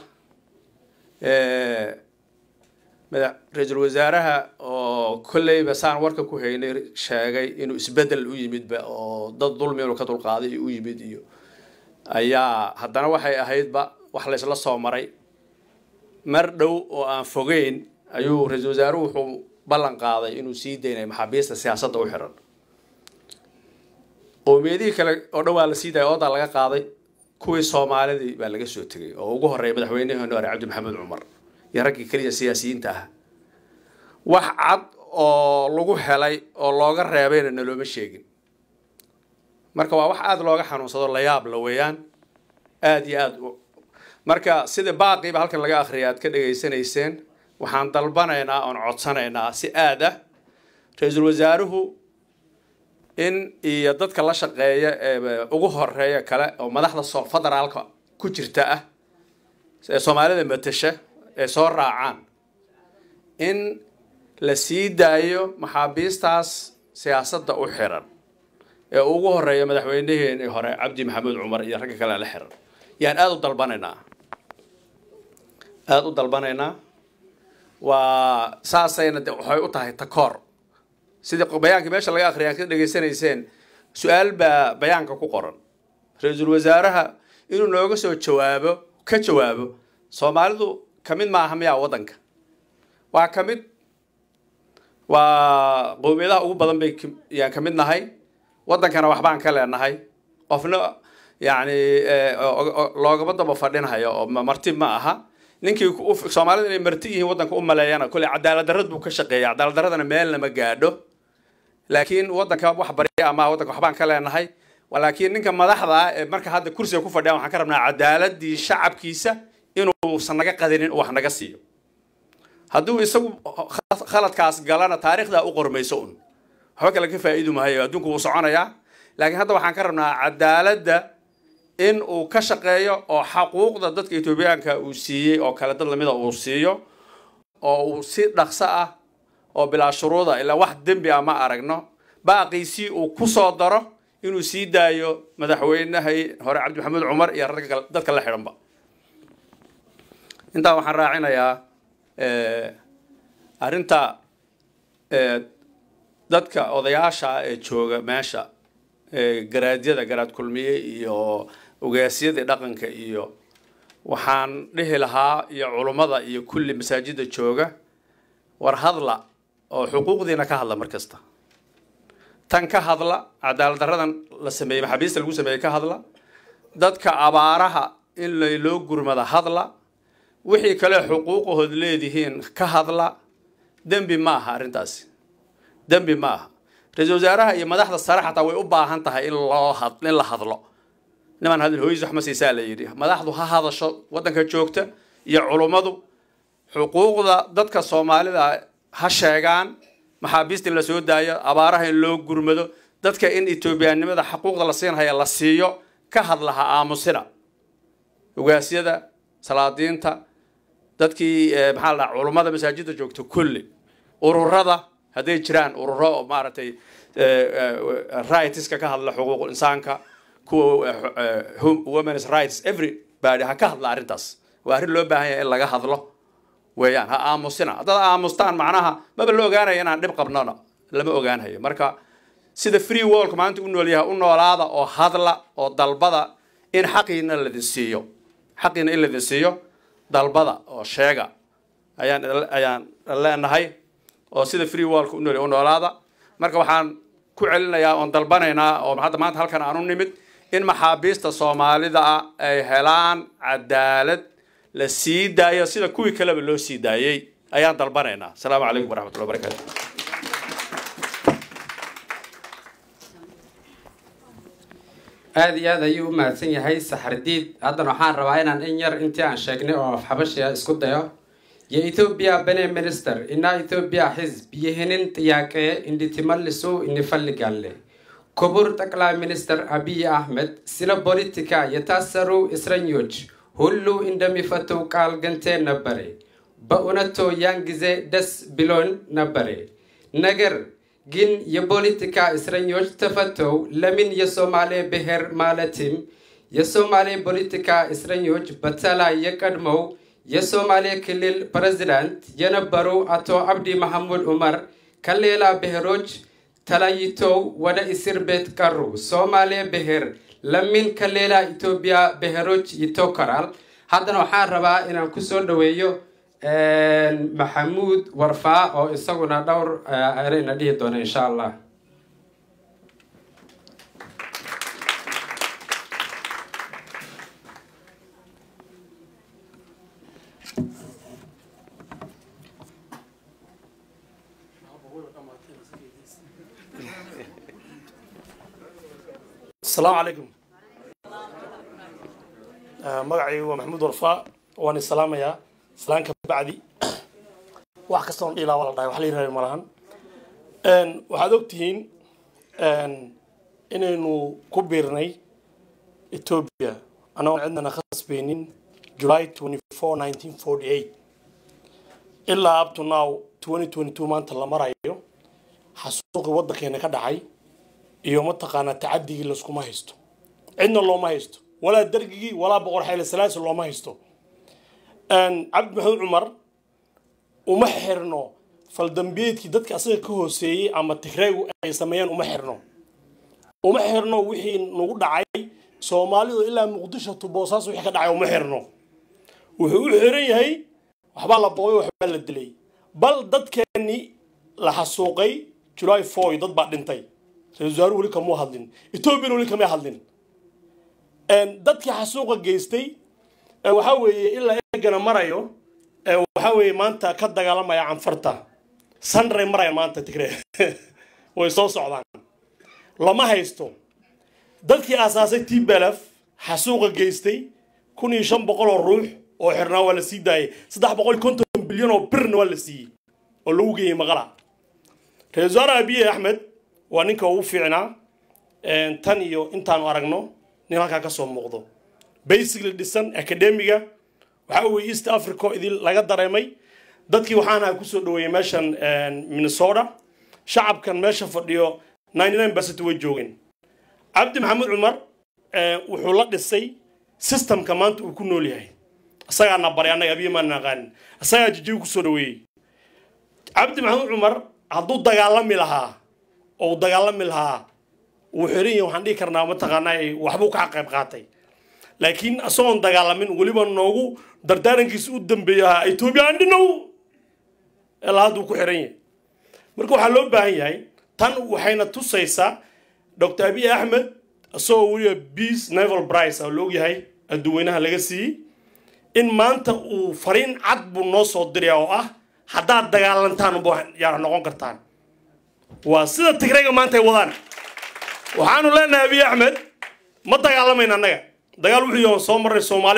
ra'iisul wasaaraha oo kulay basaan warka ku haynay sheegay inuu isbedel u yimid oo dad dulmi oo ka dulqaaday u yimid iyo ayaa haddana waxay ahayd wax la soo maray mar dhow oo aan fogeyn ayuu ra'iisul wasaaruhu wuxuu ballan qaaday inuu sii daynayo maxaabiista siyaasadda u xiran qowmiyadihii kale oo dhan waa la sii daayay oodaa laga qaaday kuwii soomaalidii baa laga soo tegay oo ugu horreeya madaxweynihii hore cabdi maxamed cumar iyo raggii keliya siyaasiyiinta ah wax cad oo lagu helay oo looga reebayna nalooma sheegin marka waa wax aada looga xanuunsado la yaab la weeyaan aada iyo aada marka sida baaqiiba halkan laga akhriyay aad ka dhegaysanayseen waxaan dalbanaynaa oon codsanaynaa si aad ah ra-iisul wasaaruhu in iyo dadka la shaqeeya ee ugu horeeya kale oo madaxda federaalka ku jirta ah ee soomaalida matasha ee soo raacaan in la sii daayo maxaabiistaas siyaasadda u xiran ee ugu horeeya madaxweynihii hore cabdi maxamed cumar iyo ragga kale la xiran yaan aada u dalbanaynaa waa saasayna waxay u tahay takoor sidii bayaankii meesha laga akhriyay ka dhegaysanayseen su-aal baa bayaanka ku qoran ra-iisul wasaaraha inuu nooga soo ka jawaabo soomaalidu kamid maaha miyaa waddanka waa kamid waa qowmiyadaha ugu badan bay yaan ka mid nahay waddankana waxbaan ka leenahay qofna yacni loogama daba fadhinhayo oo marti ma aha ninkii soomaalida inay marti yihiin waddanka u maleeyana kolley cadaalad darrad buu ka shaqeeya cadaalad darradana meelna ma gaadho laakiin waddanka wax barya ama waddanka waxbaan ka leenahay laakiin ninka madaxda ah ee marka hadda kursiga ku fadhiya waxaan ka rabnaa cadaaladii shacabkiisa inuusan naga qadinin wax naga siiyo hadduu isagu khaladkaas galana taariikhdaa u qormayso un waxba kale ka faa'iidu maayo adduunku wuu soconayaa laakiin hadda waxaan ka rabnaa cadaaladda in uu ka shaqeeyo oo xaquuqda dadka etoobiyaanka uu siiyey oo kale dad lamida uu siiyo oo uu si dhaqso ah oo bilaa shuruuda ilaa wax dembi ah ma aragno baaqiisii uu ku soo daro inuu sii daayo madaxweynahii hore cabdi maxamed cumar iyo dadka la xidhanba intaa waxaan raacinayaa arrinta dadka odayaasha ee jooga meesha garaadyada garaad kulmiye iyo ogaasyadii dhaqanka iyo waxaan dhihi lahaa iyo culummada iyo kulli masaajida jooga war hadla oo xuquuqdiina ka hadla mar kasta tan ka hadla cadaalad darradan la sameeyey maxaabiista lagu sameeyey ka hadla dadka abaaraha in loo gurmada hadla wixii kale xuquuqahood leedihiin ka hadla dembi ma aha arrintaasi dembi ma aha ra-iisul wasaaraha iyo madaxda sare xataa way u baahan tahay in la hadlo niman hadal hooyis wax ma siisaa la yidhi madaxdu ha hadasho waddanka joogta iyo culummadu xuquuqda dadka soomaalida ha sheegaan maxaabiista in la soo daayo abaaraha in loo gurmado dadka in etoobiyaanimada xuquuqda la siinhaya la siiyo ka hadla ha aamusina ogaasyada salaadiinta dadkii maxaa la dhahaa culummada masaajidda joogta kulli ururada hadday jiraan ururo maaragtay rightska ka hadla xuquuqul insaanka kuwa women's rights everybody ha ka hadla arrintaas waa arrin loo baahan yahay in laga hadlo weeyaan ha aamusina haddaad aamustaan macnaha maba la ogaanaya inaan dhib qabnona lama ogaanhayo marka sida free worldka maanta u nool yahay u noolaada oo hadla oo dalbada in xaqiina ladin siiyo dalbada oo sheega ayaan leenahay oo sida free worldka u noolaada marka waxaan ku celinayaa oon dalbanaynaa oo hadda maanta halkan aan u nimid in maxaabiista soomaalida ah ay helaan cadaalad la sii daayo sida kuwii kaleba loo sii daayey ayaan dalbanaynaa asalaamu calaykum waraxmatullahi wabarakaatu aada iyo aada ayuu u mahadsan yahay saxardiid haddana waxaan rabaa inaan in yar intii aan sheegnay oo xabashiya isku dayo የኢትዮጵያ በኔ ሚኒስትር እና ኢትዮጵያ ሕዝብ ይህንን ጥያቄ እንድትመልሱ እንፈልጋለን። ክቡር ጠቅላይ ሚኒስትር አብይ አህመድ ስለ ፖለቲካ የታሰሩ እስረኞች ሁሉ እንደሚፈቱ ቃል ገንተን ነበረ። በእውነቱ ያን ጊዜ ደስ ብሎን ነበረ። ነገር ግን የፖለቲካ እስረኞች ተፈተው ለምን የሶማሌ ብሔር ማለትም የሶማሌ ፖለቲካ እስረኞች በተለይ የቀድሞው የሶማሌ ክልል ፕሬዝዳንት የነበሩ አቶ አብዲ መሐመድ ዑመር ከሌላ ብሔሮች ተለይተው ወደ እስር ቤት ቀሩ? ሶማሌ ብሔር ለምን ከሌላ ኢትዮጵያ ብሔሮች ይተከራል? haddana waxaan rabaa inaan ku soo dhaweeyo maxamuud warfaa oo isaguna dhowr ereyna dhihi doona insha allah. السلام عليكم. مقعي ومحمود وفاء وانا السلام يا سلام بعدي واحد كستون إلى والله وحلي رأي مرهن waxaad ogtihiin inaynu ku biirnay Ethiopia anoo cidna khasbeenin July 24 1948 ilaa up to now 2022 maanta la marayo xasuuqi waddankeena ka dhacay iyo mataqaana tacaddigii la iskuma haysto cidna looma haysto walaa dargigii walaa boqor xayl salaas looma haysto Cabdi Maxamed Cumar uma xirno faldambiyeedkii dadka asaga ka hooseeyay ama Tigreegu ay sameeyeen uma xirno wixii nagu dhacay Soomaalidu ilaa Muqdisho to Boosaaso wixii ka dhacay uma xirno wuxuu u xiran yahay waxba la booyo waxba la dilay bal dadkeeni la xasuuqay July 4 dad baa dhintay reesaru wali kama hadlin Ethiopia wali kama hadlin dadkii xasuuqa geystay waxa weeye ilaa eegana marayo waxa weeye maanta ka dagaalamaya canfarta sanre maraya maanta Tigray way soo socdaan lama haysto dadkii asaasay TPLF xasuuqa geystay 1500 ruux oo xirnaa wala sii daayay 350 bilyan oo birna wala sii oo lagu geeyay maqala reesaru Abiy Ahmed waa ninka ugu fiicnaa tan iyo intaan aragno nin halka ka soo muuqdo basically dhisan academiga waxa uu East Africa idil laga dareemay dadkii waxaana ku soo dhaweeyay meeshan Minnesota shacabkan meesha fadhiyo 99% way joogeen Cabdi Maxamed Cumar wuxuu la dhisay systemka maanta uu ku nool yahay asaga na bari anaga Abiy ma naqaan asaga jijib ku soo dhaweeyay Cabdi Maxamed Cumar hadduu dagaalami lahaa oo dagaalami lahaa wuxuu xiran waxaan dhigi karnaa mataqaanaa waxbuu ka qayb qaatay laakiin asoon dagaalamin waliba noogu dardaarankiisa u dambeeyaa Ethiopia andinow ilaa uu ku xiran yahay marka waxa loo baahan yahay tan waxayna tusaysaa Dr. Abiy Ahmed asoo waliba Peace Naval Prize oo loo yahay adduweynaha laga siiyay in maanta uu fariin cad buu noo soo diray oo ah haddaad dagaalantaan buu yaa noqon kartaan waa sida Tigreega maanta ay wadaan waxaanu leenahay Abiy Ahmed ma dagaalamayna anaga dagaal wuxuu yahay soo maray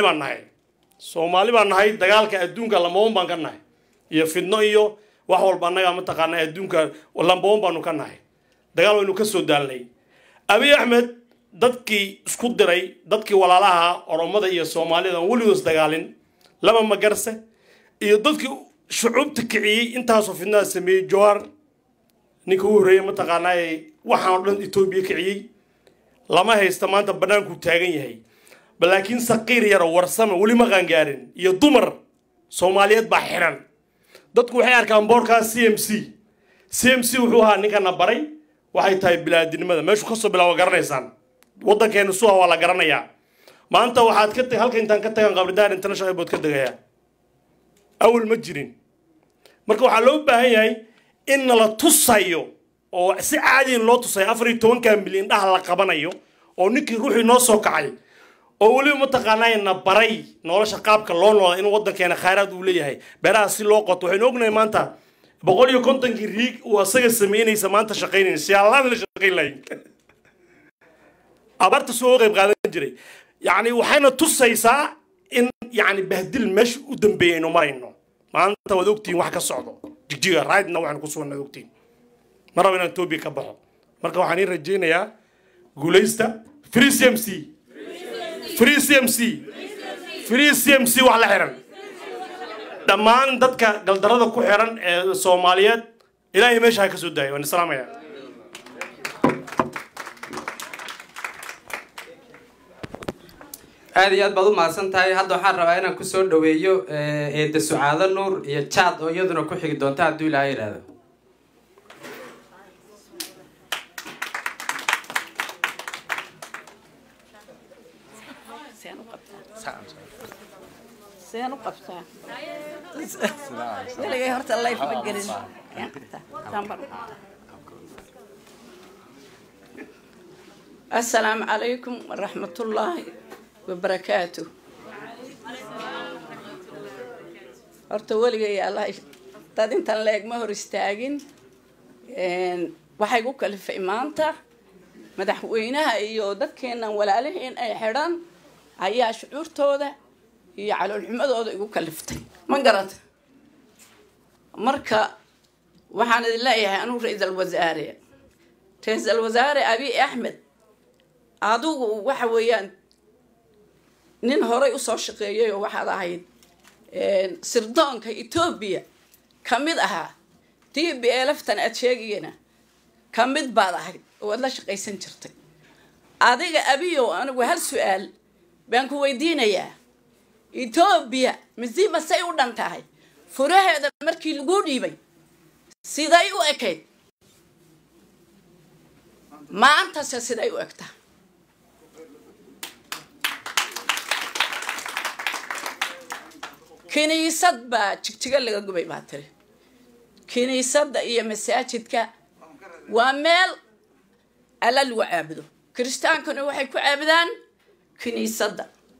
Soomaali baan nahay dagaalka adduunka lama baan ka nahay iyo fidno iyo wax walba anaga ma taqaanaa adduunka lama baanu ka nahay dagaal waynu ka soo daalnay Abiy Ahmed dadkii isku diray dadkii walaalaha Oromada iyo Soomaalida waligoos dagaalin lama magarse iyo dadkii shucuubta kiciyay intaas oo fidnaa sameeyay Jowhar ninka uu horeeyay ma taqaanaa waxaan dhan Ethiopia kiciyay lama haysto maanta banaanku taagan yahay balaakiin saqiir yar warsama wali ma qangaarin iyo dumar Soomaaliyeed baa xiran dadku waxay arkaan boorka CMC wuxuu ahaa ninkana baray waxay tahay bilaadinimada meeshu ka soo bilaaw garanaysaan wadankeena soo waa la garanayaa maanta waxaad ka tag halka intaan ka tagan qabridaar international airport ka dagaya awal ma jirin marka waxa loo baahan yahay in la tusayo oo si caadi loo tusayo 14 milyan dhax la qabanayo oo ninkii ruuxii noo soo kacay oo waliba ma taqaanayna baray nolosha qaabka loo noolaa in wadankeena khayraad uu leeyahay beeraha si loo qoto waxaan ognahay maanta 150 riig oo asaga sameynaysa maanta shaqeynaysa si Allah la shaqeynay abarta soo qayb qaadan jiray yani waxayna tusaysaa in yani bahdil meesh u dambeeyayno marayno maanta wad ogtiin wax ka socdo jigjiga raadna waxaan ku soo ogtiin maraba inaan Ethiopia ka baxo marka waxaan rajeynayaa guuleysta free CMC wax la xiran dhammaan dadka galdarada ku xiran ee Soomaaliyeed ilaahay meesha ka soo daayo waan salaamaya aad iyo aad baad u mahadsan tahay hadda waxaan rabaa inaan ku soo dhaweeyo eeda Sucaado Nuur iyo Chad oo iyaduna ku xigi doonta haddii Ilaahay yiraahdo سين وقفتها ولا هرت الله يفقرني السلام عليكم ورحمة الله وبركاته horta weligay allah dad intaan la eegma hor istaagin waxay ku kalifay maanta madaxweynaha iyo dadkeenan walaaliheen ay xidhan ayaa shucuurtooda iyo caloolxumadooda igu kaliftay ma garata marka waxaan idin leeyahay anuu ra'iisul wasaare Abiy Ahmed adigu waxa weeyaan nin horay u soo shaqeeyay oo waxaad ahayd sirdoonka Ethiopia kamid ahaa TPLF-tan aad sheegayna kamid baad ahayd oo la shaqaysan jirtay adiga Abiyo anigu hal su'aal baan ku weydiinayaa Ethiopia masiima say u dhantahay furaheeda markii lagu dhiibay siday u ekayd maanta siday u egtaa kiniisad baa jigjiga laga gubay baa tiri kiniisadda iyo masaajidka waa meel alla lagu caabudo kiristaankana waxay ku caabudaan kiniisadda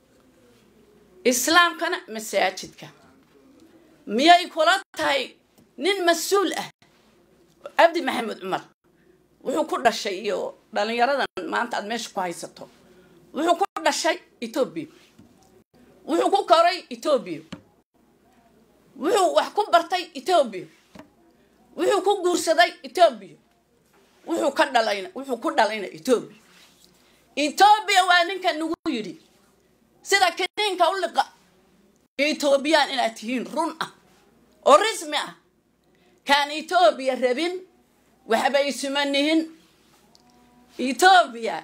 islaamkana masaajidka miyay kula tahay nin mas'uul ah Abdi Maxamed Cumar wuxuu ku dhashay iyo dhalinyaradan maanta aad meesha ku haysato wuxuu ku dhashay Ethiopia wuxuu ku koray Ethiopia wuxuu wax ku bartay Ethiopia wuxuu ku guursaday Ethiopia wuxuu ku dhalayna Ethiopia waa ninka nagu yiri sida keenka u liqa Ethiopian inaad tihiin run ah oo rasmi ah kan Ethiopia rabin waxba ismanihin Ethiopia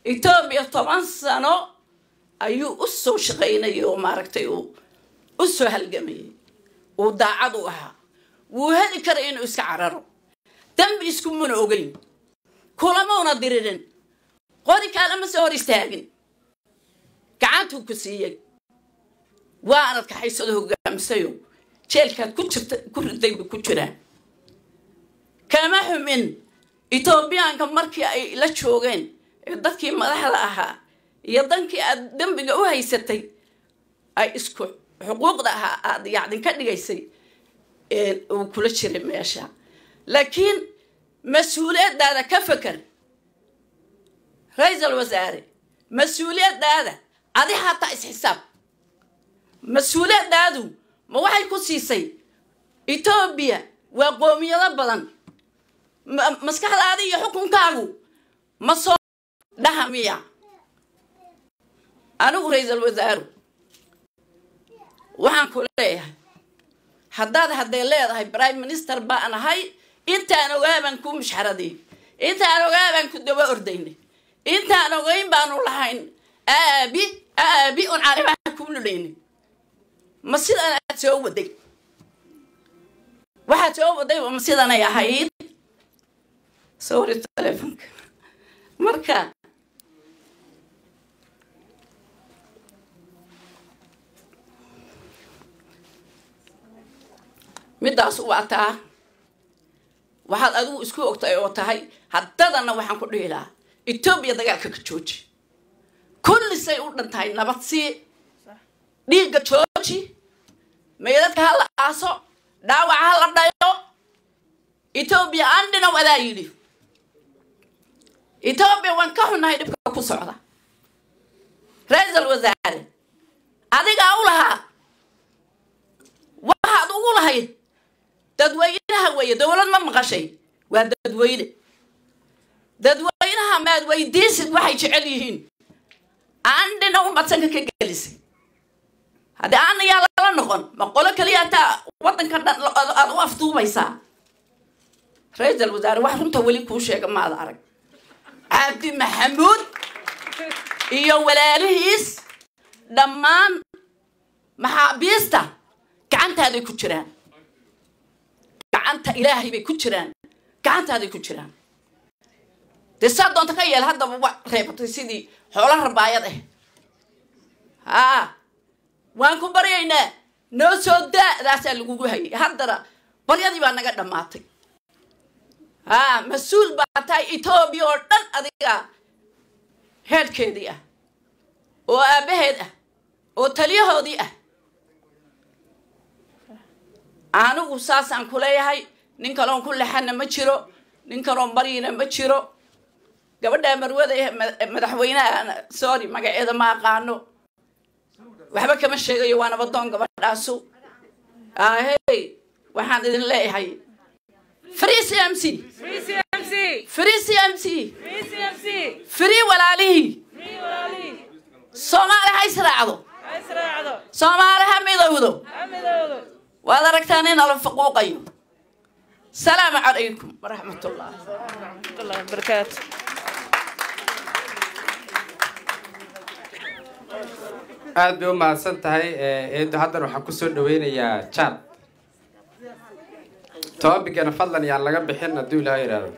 10 sano ayuu u soo shaqeynay oo maaragtay u soo halgamay oo daacad u ahaa wuu heli karay inuu iska cararo dambi isku mana ogeyn kulama una diririn qori kale ma soo hor istaagin gacantu ku siiyay waana ka haysado hogaamsayo jeelkaad ku jirta ku riday ku jiraan kama xumin Ethiopianka markii ay la joogeen dadkii madaxda ahaa iyo dankii aad dambiga u haysatay ay isku xuquuqda aad yaacdin ka dhigaysay oo kula jiray meesha laakiin mas'uuliyadaada ka fakar ra'iisul wasaare mas'uuliyadaada adi hata isxisaab mas'uuliyadaadu ma waxay ku siisay Ethiopia waa qoomiyado badan maskaxdaada iyo xukunkaagu ma soo dhahamiya anigu ra'iisul wasaare waxaan ku leeyahay hadday leedahay prime minister baan ahay intaan ogaaban ku musharaday intaan ogaaban ku daba ordaynay intaan ogeyn baanu lahayn aabi on caribaha ku leeyahay ma sidaan aad soo waday waxaad soo waday ma sidaan ay ahayd sorry telefonka marka midaas waa taa waxaad adigu isku ogtay oo tahay haddana waxaan ku dhihi lahaa Ethiopia dagaalka ka jooji kulli say u dhantahay nabad si dhiigga jooji meedadka hala aaso dhaawaca hala dhayo Ethiopia andina wada yiri Ethiopia waan ka xunahay dhibka ku socda ra'iisul wasaare adiga u lahaa waxaad ugu lahayd dadweynaha weeye dawlad ma maqashay waa dadweynaha maad weydiisid waxay jecel yihiin andina u badsanka ka gelisay hadii aan yaa la noqon ma qolo kaliya ta wadanka aad u afduubaysaa ra'iisul wasaare wax runta wali ku sheega ma arag Abdi Maxamuud iyo walaalihiis dhammaan maxaabiista gacantaada ku jiraan gacanta ilaahay bay ku jiraan gacantaada ku jiraan desa doonta ka yeel hadda wax reebtay sidii xoolo rabaayad ah waan ku baryaynaa noo soo daa'daasaa lagugu hayay haddana baryadii baa naga dhammaatay mas-uul baa tahay etoobiya oo dhan adiga heerkeedii ah oo aabaheed ah oo taliyahoodii ah anigu saasaan ku leeyahay nin kaloon ku lexana ma jiro nin kaloon baryina ma jiro gabadha marwada madaxweynaha sorry magaceeda ma aqaano waxba kama sheegayo waana badoon gabadhaasu hey waxaan idin leeyahay free CMC free CMC free walaalihii Soomaali ha israacdo Soomaali ha midowdo waad aragtaan in la faquuqayo السلام عليكم ورحمة الله وبركاته aad bay u mahadsan tahay eedo haddana waxaan kusoo dhaweynayaa Chad toobigana fadlan yaan laga bixin hadduu ilaahay yiraahdo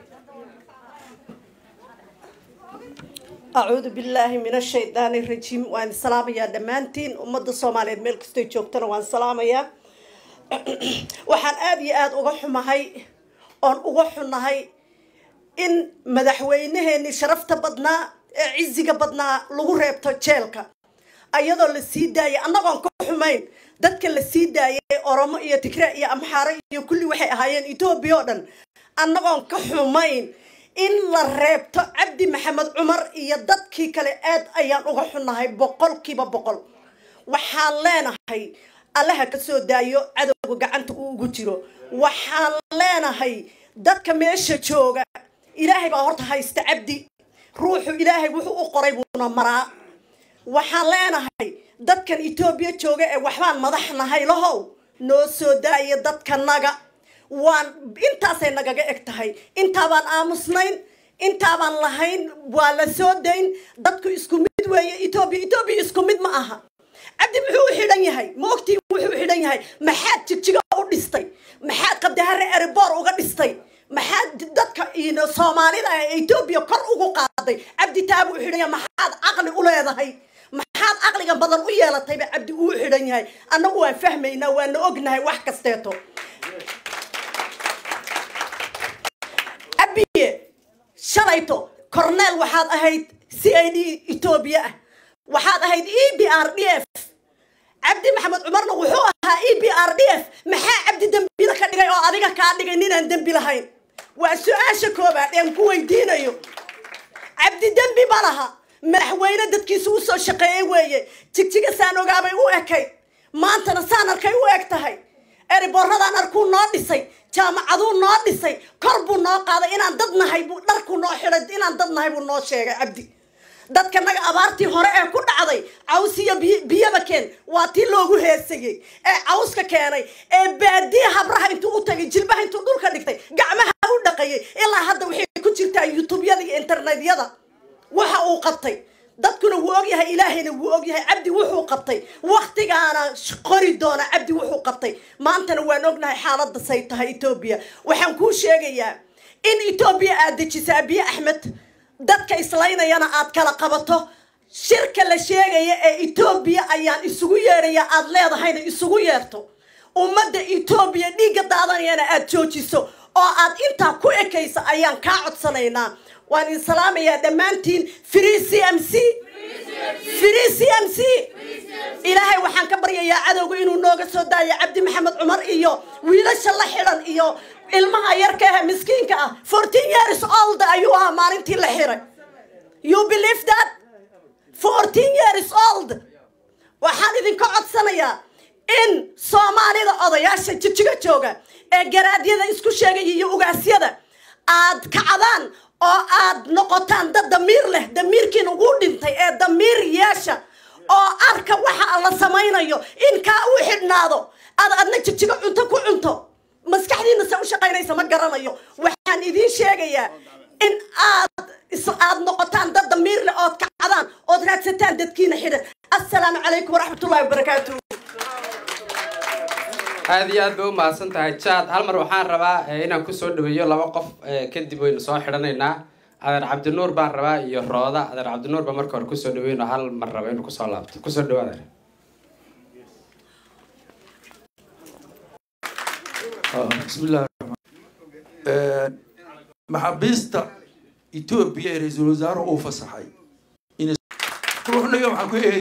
أعوذ بالله من الشيطان الرجيم وأن سلام يا دمانتين ومد الصوماليين ملك استيجوبتنا وأن سلام يا waxaan aad iyo aad uga xumahay oon uga xunahay in madaxweynaheeni sharafta badnaa ee ciziga badnaa lagu reebto jeelka ayadoo la sii daayay annagoon ka xumayn dadka la sii daayay Oromo iyo Tigray iyo Amxaara iyo kulli waxay ahaayeen Itoobiya oo dhan annagoon ka xumayn in la reebto Cabdi Maxamed Cumar iyo dadkii kale aad ayaan uga xunahay boqolkiiba boqol waxaan leenahay allaha ka soo daayo cadowga gacanta uu ugu jiro waxaan leenahay dadka meesha jooga ilaahay baa horta haysta Cabdi ruuxu ilaahay wuxuu u qoray buuna maraa waxaan leenahay dadkan Itoobiya jooga ee waxbaan madaxnahay lahow noo soo daayo dadkanaga waan intaasay nagaga eg tahay intaabaan aamusnayn intaabaan lahayn waa la soo dayn dadku isku mid weeye Itoobiya isku mid ma aha Cabdi muxuu xidhan yahay ma ogtii wuxuu xidhan yahay maxaad jigjiga u dhistay maxaad qabdahare airport uga dhistay maxaad dadka Soomaalida ee Itoobiya kor ugu qaaday Cabdi taab u xidhan yahay maxaad aqli u leedahay maxaad aqliga badan u yeelatay Cabdi uu xidhan yahay annagu waan fahmaynaa waan ognahay wax kasteeto abiye shalayto cornel waxaad ahayd CID Itoobiya waxaad ahayd EBRDF Cabdi Maxamed Cumarna wuxuu ahaa EBRDF maxaa Cabdi dambiila ka dhigay oo adiga ka dhigay ninaan dambi lahayn waa su'aasha koobaad ee ku weydiinayo Cabdi dambi balaha madaxweyne dadkiisu u soo shaqeeyay weeye jigjiga saan ogaabay u ekay maantana saan arkay u eg tahay eriboorradaan arkuu noo dhisay jaamacaduu noo dhisay kor buu noo qaaday inaan dad nahay buu dharku noo xidhay inaan dad nahay buu noo sheegay Cabdi dadka naga abaartii hore ee ku dhacday cawsiya biyaba keen waa tii loogu heesayay ee cawska keenay ee baadiya habraha intuu u tagay jilbaha intuu dhulka dhigtay gacmaha u dhaqayay ilaa hadda waxay ku jirtaa YouTube-yada iyo internet-yada waxa uu qabtay dadkuna wuu og yahay ilaahayna wuu og yahay Cabdi wuxuu qabtay waqtigaana qori doona Cabdi wuxuu qabtay maantana waan ognahay xaaladda say tahay Itoobiya waxaan ku sheegayaa in Itoobiya aad dejisaa Abiy Ahmed dadka islaynayana aad kala qabato shirka la sheegaya ee Itoobiya ayaan isugu yeeraya aad leedahayna isugu yeerto ummadda Itoobiya dhiiga daadanayana aad joojiso oo aad inta ku ekaysa ayaan ka codsanaynaa waan in salaamaya dhamaantiin free CMC ilaahay waxaan ka baryayaa cadowga inuu nooga soo daayo Cabdi Maxamed Cumar iyo wiilasha la xiran iyo ilmaha yarka ah miskiinka ah 14 years old ayuu ahaa maalintii la xiray you believe that 14 years old waxaan idinka codsanayaa in Soomaalida odayaasha jijjiga jooga ee garaadyada isku sheegay iyo ugaasyada aad kacadaan oo aad noqotaan dad damiir leh damiirkiina ugu dhintay ee damiir yeesha oo arka waxa la samaynayo in ka u xidhnaado adna jijjiga cunto ku cunto maskaxdiina sa u shaqaynaysa ma garanayo waxaan idin sheegayaa in aad noqotaan dad damiir leh oo kacadaan oo raadsataan dadkiina xidhan assalaamu calaykum waraxmatullaahi wabarakaatuh aad iyo aad bay u mahadsan tahay Chad hal mar waxaan rabaa inaan ku soo dhaweeyo laba qof kadib waynu soo xidhanaynaa Adeer Cabdinuur baan rabaa iyo Rooda Adeer Cabdinuur baa marka hore ku soo dhaweeyno hal mar raba inuu ku soo laabto ku soo dhawaada بسم الله الرحمن محبيستا إثيوبيا رئيس الوزراء أو فصحي إن روحنا يوم حكوا إيه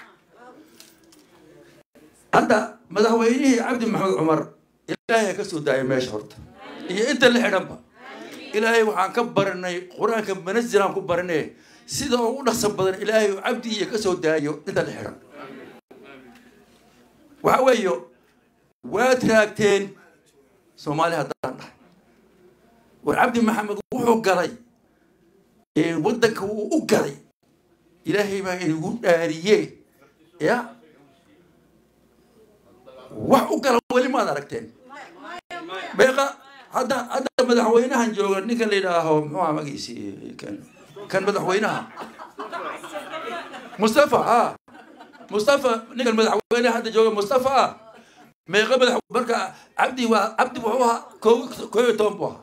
هذا مدحوينه عبد محمد عمر إلهي كسو دائما شرط هي أنت اللي حرمها إلهي وحن كبرنا قرآن كبنزل عن كبرنا سيدا ونصب بدن إلهي عبدي كسو دائما أنت اللي حرم وحويو واتراكتين سومالي هدان والعبد محمد وحو قري ودك وقري إلهي ما يقول داريه يا وحو قري ولي ما دركتين بيقى هذا مدحوينها نجوغ نيكا اللي راهو محوها مقيسي كان مدحوينها مصطفى مصطفى نيكا المدحوينها هذا جوغ مصطفى ما يقبل بركة عبدي وحوها كوي تومبوها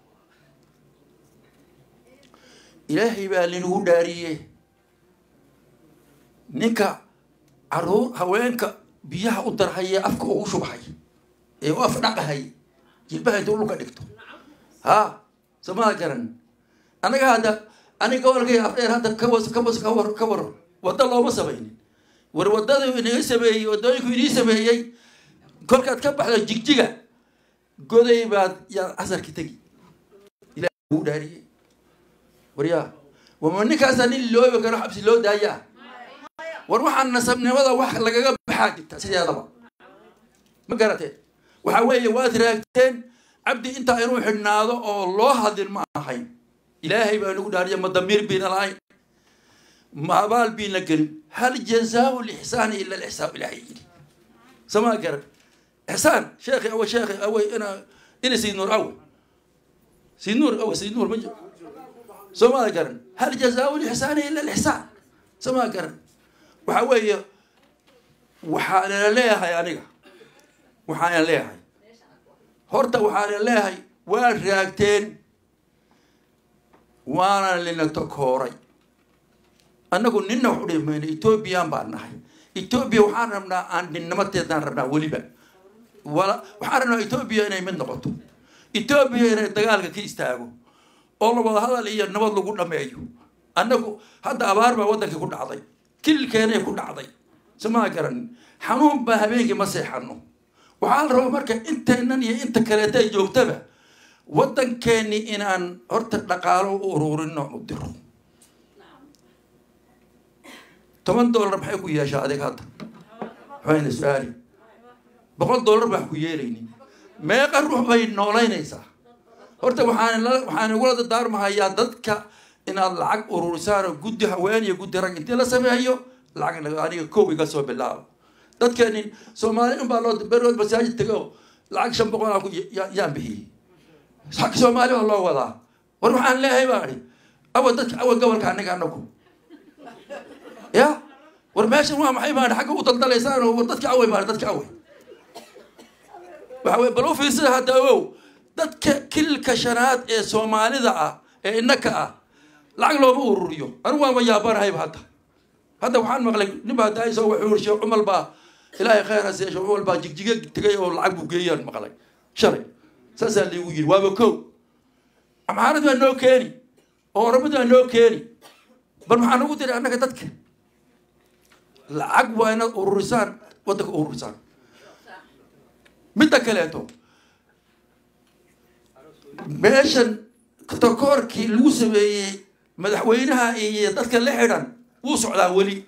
إلهي بالي نقول داريه نيكا عرو هوينك بيها قدر هي أفك وشو بحي إيه وأفرق هي جلبها يدور لك دكتور ها سماه كرن أنا هذا أنا قول كي أفرير هذا كبر وده الله ما سبيني وده إني سبي وده يكوني سبي كل كات كبح الجيجة قولي بعد يا أثر كتجي إلى هو داري وريا ومنك أصلا اللي هو بكرة حبس اللي هو دايا وروح عن نسبنا وضع واحد لقى بحاجة سيدي هذا ما قرأته وحوي واتراكتين عبدي أنت يروح الناظر الله هذا الماحين إلهي بنقول داري ما ضمير بين العين ما بال بين القلب هل جزاء الإحسان إلا الإحسان الإلهي سما قرأ إحسان شيخي أو أنا سيد نور سيد نور مجد سما قرن هل جزاء الإحسان إلا الإحسان سما قرن وحوي وحانا ليها يعني وحانا ليها هرتا وحانا ليها والراكتين وانا اللي نتكوري أنا قلنا إنه حريم من إثيوبيا بعدنا إثيوبيا وحارنا عند النمطية ربنا وليبا ولا وحارنا إثيوبيا إنه من نقطه إثيوبيا إنه تقال كيستاجو الله والله هذا اللي النبض لو قلنا ما يجوا أنك هذا أبار ما ودك يكون عضي كل كان يكون عضي سما قرن حنون بهبيك مسيح عنه وحال رو مركا أنت إنني أنت كرتي جوتبه ودن كاني إن أن أرت نقالو أورور النوع مدرو $8 بحكوا يا شادك هذا وين سؤالي $100 بحكوا يليني ما يقرب بين نولين يسا horta waxaan ugu wada daarmahayaa dadka inaad lacag ururisaan guddi haween iyo guddi rag intii la sameeyo lacag aniga koow iga soo bilaabo dadkani Soomaali baa loo beerood masaajid tago lacag 500 ku yaan bixiyay sax Soomaali waa loo wadaa war waxaan leeyahay baari awa dadka awa gobolka anagu ya war meeshan waa maxay baan xaq u daldalaysaan war dadka away baan dadka away waxa way bal u fiirsan hada ow dadka kilka shanaad ee Soomaalida ah ee innaka ah lacag looma ururiyo anigu waan yaabanahay hadda waxaan maqlay nimaa daayso wuxuu sheekh Umar baa ilaahay khayr ha siiyo Umar baa jigjiga tagay oo lacag buu geeyaan maqlay shalay saasa liigu yiri waaba koow amaarad waa noo keeni oo rabada noo keeni bal maxaan ugu diray annaka dadka lacag waa inaad ururisaan waddanka ururisaan midda kaleeto meeshan takoorkii lagu sameeyay madaxweynaha iyo dadka la xidhan wuu socdaa weli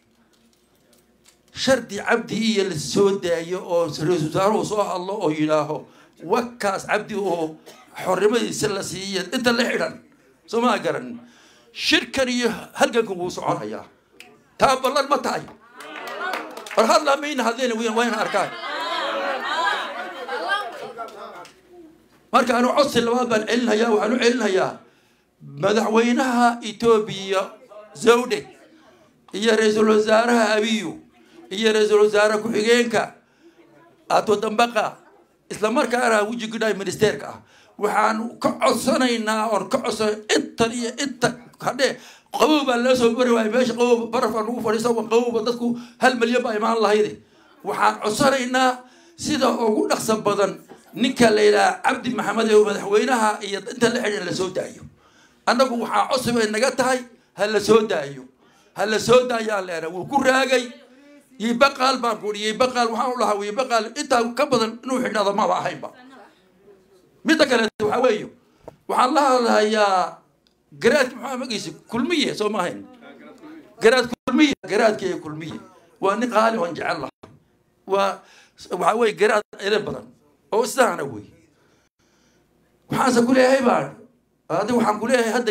shardi cabdi iyo la soo daayo oo ra'iisul wasaaruhu soo hadlo oo yiraaho wakaas cabdi oo xornimadiisa la siiyay inta la xidhan soo ma garan shirkan iyo halganku wuu soconayaa taa ballan ma tahay war hadla meena hadeen weyn arkaan marka aanu codsi labaad baan celinayaa waxaan u celinayaa madaxweynaha Itoobiya Zawde iyo ra'iisul wasaaraha Abiyu iyo ra'iisul wasaare ku xigeenka ato dambaqa isla markaana wajigida ministerka waxaan ka codsanaynaa oo ka codsan inta hadee qabow baa la soo bari waay meesha qabow barafan ugu fadhiiso qabow dadku 1 milyan baa imaan lahayd waxaan codsanaynaa sida ugu dhaqso badan ninka la yidhaha cabdi maxamed ee madaxweynaha iyo inta la xidhin la soo daayo annagu waxaa cusub ay naga tahay ha la soo daayo aan leena wuu ku raagay yibaqaal baan ku yibaqaal waxaan u lahaa yibaqaal intaa ka badan inuu xidhnaado maba ahaynba midda kale waxaa weeyo waxaan la hadlahayaa garaadka maxaa magiisa kulmiye soo ma ahayn garaadkii kulmiye waa nin qaali oon jecel laha waxaa weeye garaad ele badan oo islaana wey waxaanse ku leeyahay baan adi waxaan ku leeyahay hadda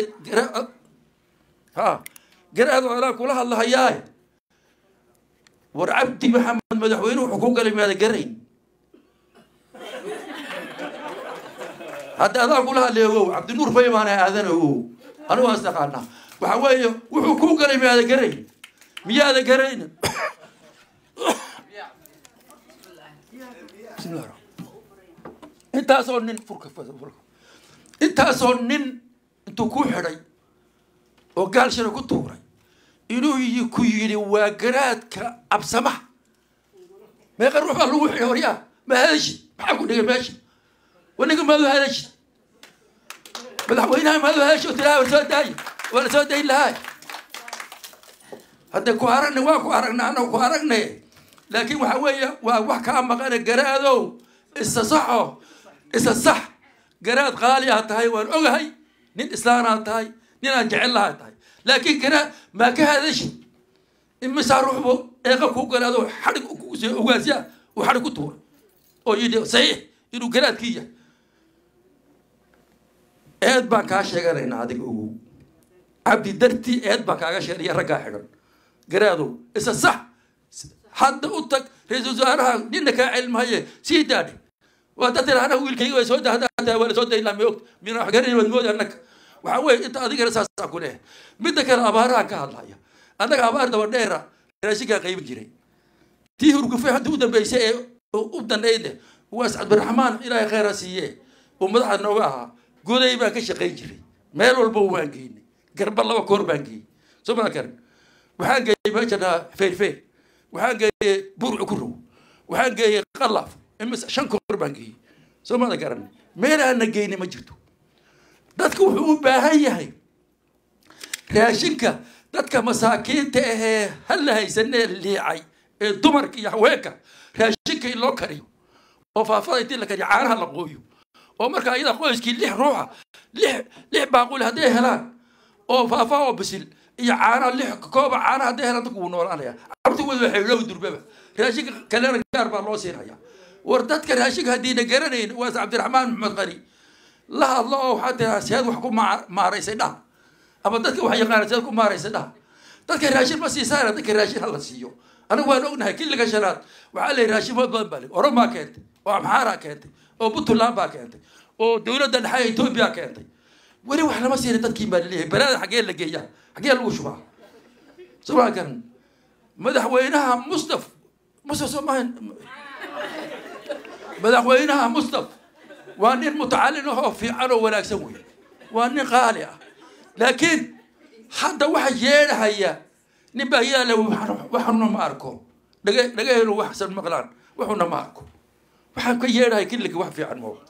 garaado anaa kula hadlahayaa war cabdi maxamed madaxweyne wuxuu ku galay maada garayn hadda adaan kula hadlay ogow cabdinuur fay baan aadan ogow anigu waan istaqaanaa waxaa weeye wuxuu ku galay maada garayn miyaada garayn intaasoo nin intaasoo nin intuu ku xidhay oo gaalshana ku tuuray inuu ku yidhi waa garaadka absamaha meeqa ruux baa lagu xidhay waryaa ma hadashid maxaa ku dhigay meesha waniga maadu hadashid madaxweynaha maadu hadashid oo tilaa soo daayo waa la soo dayn lahaa hadda ku aragnay waa ku aragnay annagu ku aragnay laakiin waxaa weeye waa wax kaa maqane garaadow isa sax garaad qaali aad tahay waan ogahay nin islaan aad tahay nin aan jecel lahaa tahay laakiin garaad maa ka hadashid imisaa ruuxbu eeqa kuu galaado xadhig ugaasyaa uu xadhig ku tuuray oo yidhi saxiix inuu garaadkii yahay eed baan kaa sheeganaynaa adiga ogow cabdi dartii eed baan kaaga sheegaya raggaa xidhan garaadow isa sax hadda u tag ra-iisul wasaaraha nina kaa celmahaye sii daadhe waa dadtira anaga wiilkayga way soo dahdaa waa la soo dayn laha miogta mina wax garanay waad mooda annaga waxaa weeye inta adigana saasaa ku leehay midda kale abaarahan ka hadlaya annaga abaar daba dheera raashinkaa qaybin jiray tii hurgufay hadda u dambeysay ee u danayde waas cabdiraxmaan ilaahay khayra siiye oo madaxa nooga ahaa goday baan ka shaqayn jiray meel walba waan geynay garba 2 koor baan geeyey soo ma karin waxaan geeyey meeshana feer waxaan geeyey burcu ku row waxaan geeyey qalaaf imis 5 koor baan geeyey soo ma karin meel aan geeyay ma jirto dadku wuxuu u baahan yahay raashinka dadka masaakiinta ah hal haysanee liicay ee dumarka iyo haweenka raashinka loo kariyo oo faafada intii la kariyo caanaha la qooyo oo marka ayada qoyskii 6 ruuxa 6 baaqul haday helaan oo faafa oo bisil iyo caana 6 koob caana haday helaan dadku wuu noolaanaya abtu waxay loo durbaba raashinka kalena gaar baa loo siinaya war dadka raashinka hadii garanayeen waa Cabdiraxmaan Maxamed Qari la hadlo oo xataa siyaad wax ku maaraysay dha ama dadka wax yaqaan siyaad ku maaraysay dha dadka raashin ma siisaan dadka raashin hal la siiyo anigu waan ognahay kiliga shanaad waxa la raashin badan bali oroma keentay oo amxaara keentay oo Puntland baa keentay oo dawladda dhexe Itoobiya keentay wali wax lama siin dadkii baa leeyahay baraad xagee la geeyaa xagee lagu shubaa soo kan madaxweynaha Mustafa Soomaan madaxweynaha Mustafa waa nin mutacalin oo fiican oo wanaagsan weey waa nin qaali ah laakiin hadda waxa yeelahaya nin baa yaala waxaan ma arko dhagaylo waxsan maqlaan waxuna ma arko waxa ka yeelahay kiliga wax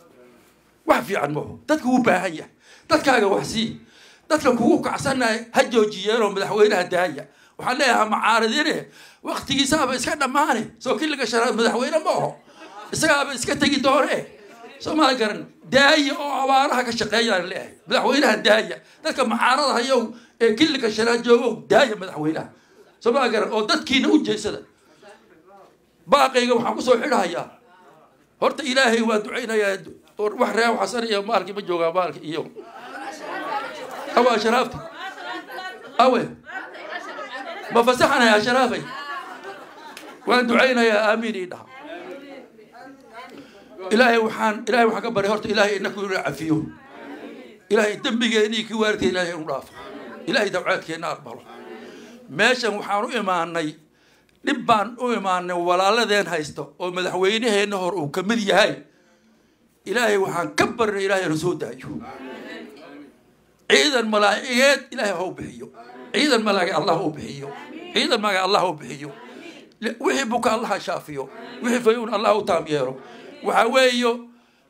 fiican mo dadku u baahan yahay dadkaaga wax sii dadka kugu kacsanay ha joojiyeen oo madaxweynaha daaya waxa leeyahay macaaradine waqtigiisa iska dhamaane soo kiliga sharaad madaxweyne ma aha isaga iska tagi doone Soomaali garan daaya oo abaaraha ka shaqeeyaan leeyahay madaxweynaha daaya dadka macaarada hayo ee kiliga sharaad joogo daaya madaxweynaha Soomaali garan oo dadkiina u jeesada baaqayga waxa ku soo xidhaya horta ilaahay waa duceynayaa wax reew xasan iyo maalkii ma jooga maalkii iyo awa sharafti awe ma fasaxana ya sharafay waan duceynayaa aamiin idha ilaahay waxaan ka bari horta ilaahay inaku cafiyo ilaahay dambigeeni ki waartay ilaahay u dhaaf ilaahay dawcaadkeena aqbalo meeshan waxaan u imaanay dibban u imaanay walaaladeen haysto oo madaxweynaheena hor uu kamid yahay ilaahay waxaan ka barinay ilaahay rasuul daayo ciidan malaa'igeed ilaahay ha u bixiyo ciidan malaa'ig Allah u bixiyo ciidan malaa'ig Allah u bixiyo wixii buka Allah shaafiyo wixii fayuun Allah u taameero waxa weeyo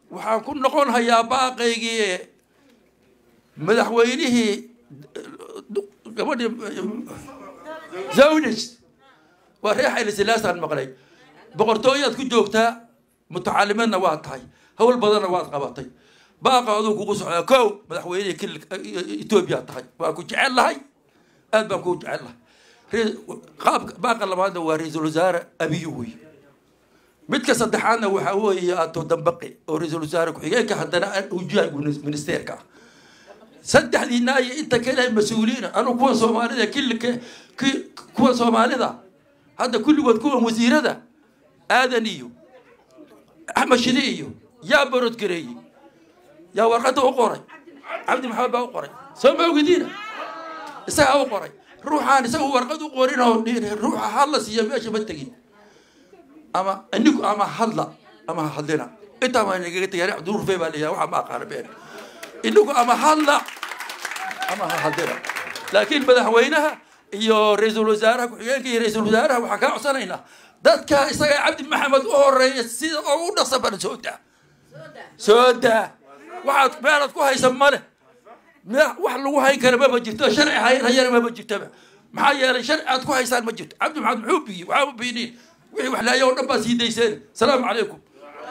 waxaan ku noqon hayaa baaqaygii madaxweynihii gabadhii zawnis waa reer xayli silaasaan maqlay boqortooyaad ku joogtaa mutacalimadna waa tahay hawl badanna waad qabatay baaqa aduu kugu socdaa kow madaxweynihii kililka etoobiya tahay waa ku jecel lahay aad baan kuu jecel lahay qaabka baaqa labaadna waa ra-iisul wasaare abiyu wey midka saddexaadna waxaa weeye ato dambaqi oo ra-iisul wasaare ku-xigeenka haddana ujaag ministerka ah saddexdiina iyo inta kale mas-uuliina anu kuwa soomaalida kililka kuwa soomaalida hadda kulligood kuwan wasiirada aadan iyo axmed shide iyo yaa barodgareeyey yaa warqadda u qoray cabdi maxamed baa u qoray soo ma ogdiina isagaa u qoray ruuxaan isagu warqad u qorin oo ruuxa hadla siiya meesha ma tegin ama inigu ama hadla ama hadlina intaa baa nagaga tegay cabdinuur fey baa leeyahay waxaa ma aqaana been inigu ama hadla ama hadlina laakiin madaxweynaha iyo ra-iisul wasaaraha ku-xigeenka iyo ra-iisul wasaaraha waxaan kaa codsanaynaa dadka isaga cabdi maxamed u horeeya sida oo u dhaqsa badan soo daa waxaad meelaad ku haysa male wax lagu hayn kara maba jirto sharci hayana maba jirtaba maxaa yeelay sharci aad ku haysaan ma jirto cabdi maxamed muxuu biyey waxaa u biyniin wixii wax laaya oo dhan baa sii dayseen salaamu calaykum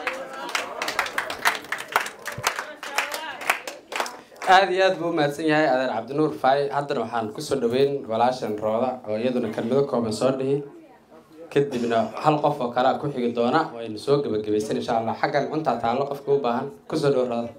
aad iyo aad buu umahadsan yahay adeer cabdinuur faay haddana waxaan kusoo dhaweyn walaashan rooda oo iyaduna kelmado kooban soo dhihi kadibna hal qof oo kalea ku xigi doona waynu soo gebagabaysan insha allah xaggan cuntaa taallo qofka u baahan kusoo dhow rooda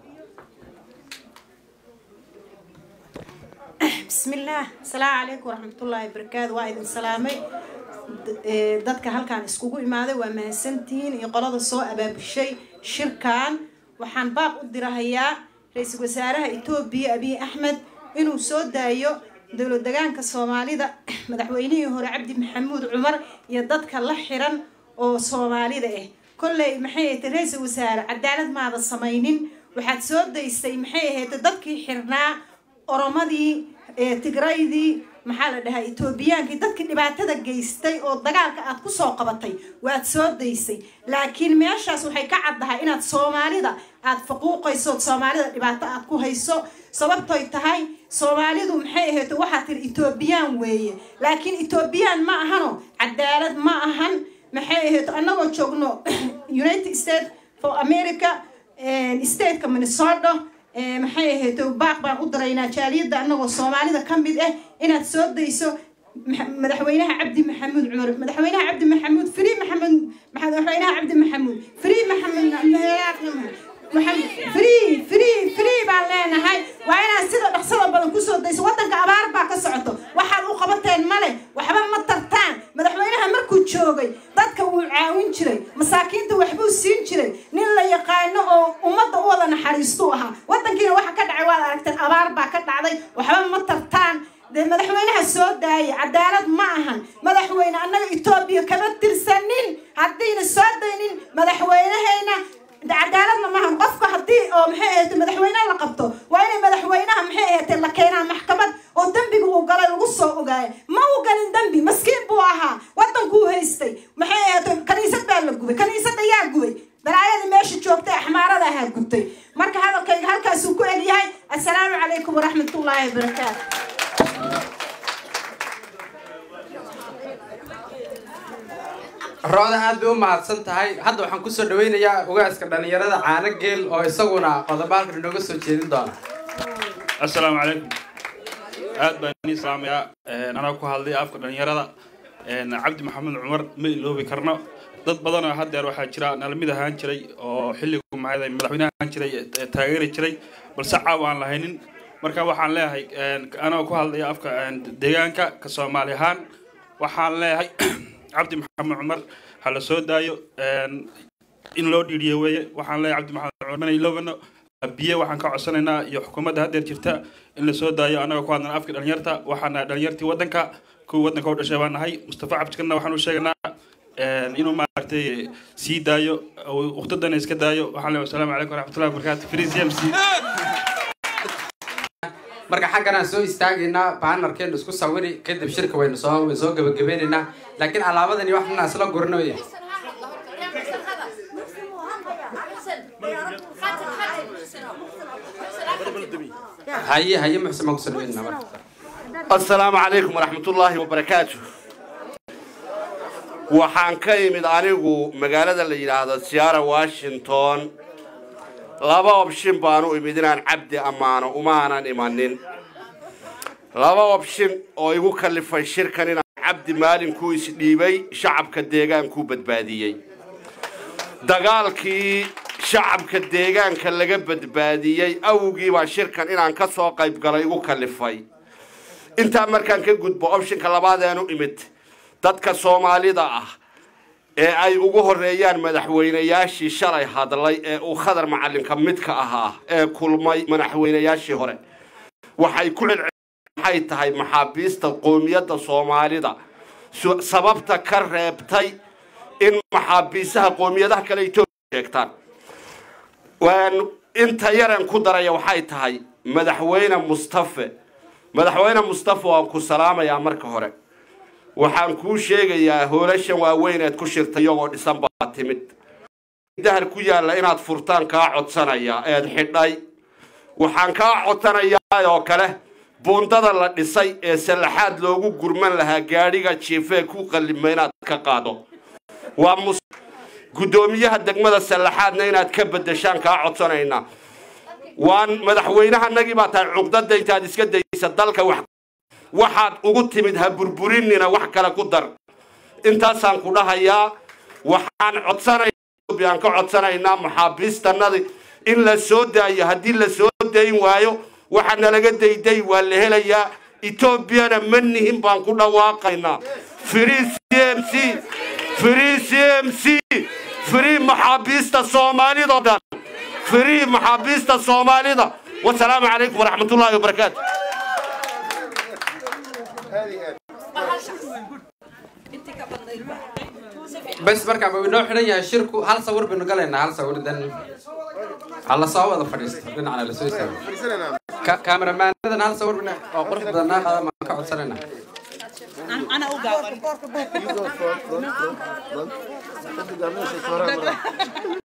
بسم الله السلام عليكم ورحمة الله وبركاته وايد سلامي dadka halkaan iskugu imaaday waa mahadsantihiin iyo qolada soo abaabushay shirkan waxaan baaq u dirahayaa ra-iisul wasaaraha Itoobiya Abiy Ahmed inuu soo daayo dowlad deegaanka Soomaalida madaxweynihii hore Cabdi Maxamuud Cumar iyo dadka la xiran oo Soomaalida ah kolley maxay ahayd ra-iisul wasaare cadaalad maada samaynin waxaad soo daysay maxay ahayd dadkii xirnaa oromadii tigraydii maxaa la dhahaa Itoobiyaankii dadkii dhibaatada geystay oo dagaalka aad ku soo qabatay waad soo daysay laakiin meeshaas waxay ka caddahay inaad Soomaalida aad faquuqayso Soomaalida dhibaato aad ku hayso sababtoo tahay Soomaalidu maxay ahayd waxa tir Itoobiyaan weeye laakiin Itoobiyaan ma ahano cadaalad ma ahan maxay ahayd annagoo joogno United States for America state ka Minnesota maxay ahayd baaq baan u diraynaa jaaliyada annagoo Soomaalida ka mid ah inaad soo dayso madaxweynaha Cabdi Maxamuud Cumar madaxweynaha Cabdi Maxamuud Free Maxamed madaxweynaha Cabdi Maxamuud Free Maxamed free baan leenahay waa inaad sida dhaqsada badan ku soo dayso wadanka abaar baa ka socoto waxaad u qabateen male waxba ma tartaan madaxweynaha markuu joogay dadka wuu caawin jiray masaakiinta waxbuu siin jiray nin la yaqaano oo ummadda u wada naxariisto ahaa wadankiina waxa ka dhacay waad aragteen abaar baa ka dhacday waxba ma tartaan madaxweynaha soo daayay cadaalad ma ahan madaxweyne annaga Itoobiya kama tirsanin haddiina soo daynin madaxweynaheena cadaaladna ma ahan qofka haddii oo maxay ahayd madaxweynaha la qabto waa inay madaxweynaha maxay ahayd la keenaa maxkamad oo dambiga uu galay lagu soo ogaayo ma uu galin dambi maskiin buu ahaa wadankuu haystay maxay ahayd kaniisad baa la gubay kaniisad ayaa gubay balaayada meesha joogtay axmaarada ahaa gubtay marka hadalkayga halkaasuu ku egyahay assalaamu calaykum waraxmatullaahi wabarakaatu rooda aad bay u mahadsan tahay hadda waxaan kusoo dhaweynayaa ugaaska dhalinyarada caano geel oo isaguna qodobaalka inooga soo jeedin doona assalaamu calaykum aad baan idin salaamayaa anaa ku hadlay afka dhalinyarada cabdi maxamed cumar ma iloobi karno dad badan oo haddeer waxaa jira naalmid ahaan jiray oo xilligu maxay madaxweynaha ahaan jiray taageeri jiray balse caaw aan lahaynin marka waxaan leeyahay anaa ku hadlaya afka deegaanka ka Soomaali ahaan waxaan leeyahay cabdi maxamed cumar hala soo daayo in loo dhiiriyo weeye waxaan leeyahay cabdi maxamed cumar mana iloobano biye waxaan ka codsanaynaa iyo xukuumadda haddeer jirta in la soo daayo annaga ku hadlana afka dhalinyarta waxaana dhalinyartii waddanka kuwa waddanka u dhashay baan nahay Mustafa Cabdikanna waxaan u sheegnaa inuu maaragtay sii daayo waqtadana iska daayo waxaan leeyahay assalaamu calaykum waraxmatullahi wabarakaatu FreeCMC marka xaggan soo istaagayna bannerkeenu isku sawiri kadib shirka waynu soo gabagabeynayna laakiin alaabadani waxna isla gurnayo هيا محسن مقصود السلام عليكم ورحمة الله وبركاته. waxaan ka imid anigu magaalada la yiraahdo Seattle Washington laba option baan u imid inaan cabdi amaano uma aanan imanin laba option oo igu kalifay shirkan inaan cabdi maalinku is dhiibay shacabka deegaanku badbaadiyay dagaalkii shacabka deegaanka laga badbaadiyay awgii baa shirkan inaan ka soo qayb galay igu kalifay inta markaan ka gudbo optionka labaad ee u imid dadka Soomaalida ah ee ay ugu horeeyaan madaxweynayaashii shalay hadlay ee uu khadar macalinka midka ahaa ee kulmay madaxweynayaashii hore waxay ku waxay tahay maxaabiista qoomiyadda Soomaalida sababta ka reebtay in maxaabiisaha qoomiyadaha kale ay sheegtaan waan inta yaran ku daraya waxay tahay madaxweyne Mustafa waan ku salaamayaa marka hore waxaan ku sheegayaa hoolashan waaweyn ee ku shirtay oo dhisan baa timid dahar ku yaala inaad furtaan ka codsanaya ee xidhay waxaan ka codsanayaa oo kale boondada la dhisay ee salaxaad loogu gurman lahaa gaariga jiifee ku qallimay inaad ka qaado waa gudoomiyaha degmada salaxaadna inaad ka bedeshaan ka codsanayna waan madaxweynahanagii baa tahay cuqdada intaad iska daysa dalka waxaad ugu timid ha burburinina wax kale ku dar intaasaan ku dhahayaa waxaan codsanaynaa maxaabiistanadi in la soo daayo haddii la soo dayn waayo waxaana laga dayday waa la helayaa Etoobiyana manihin baan ku dhawaaqaynaa free CMC free maxaabiista Soomaalida free maxaabiista Soomaalida والسلام عليكم ورحمة الله وبركاته بس مركب بنو حرية شركو هل صور بنقلنا هل صور دن على صواب هذا فريست بنا على السويس كاميرا مان هذا هل صور بنا قرف بدنا هذا ما كعد سنة أنا أوقع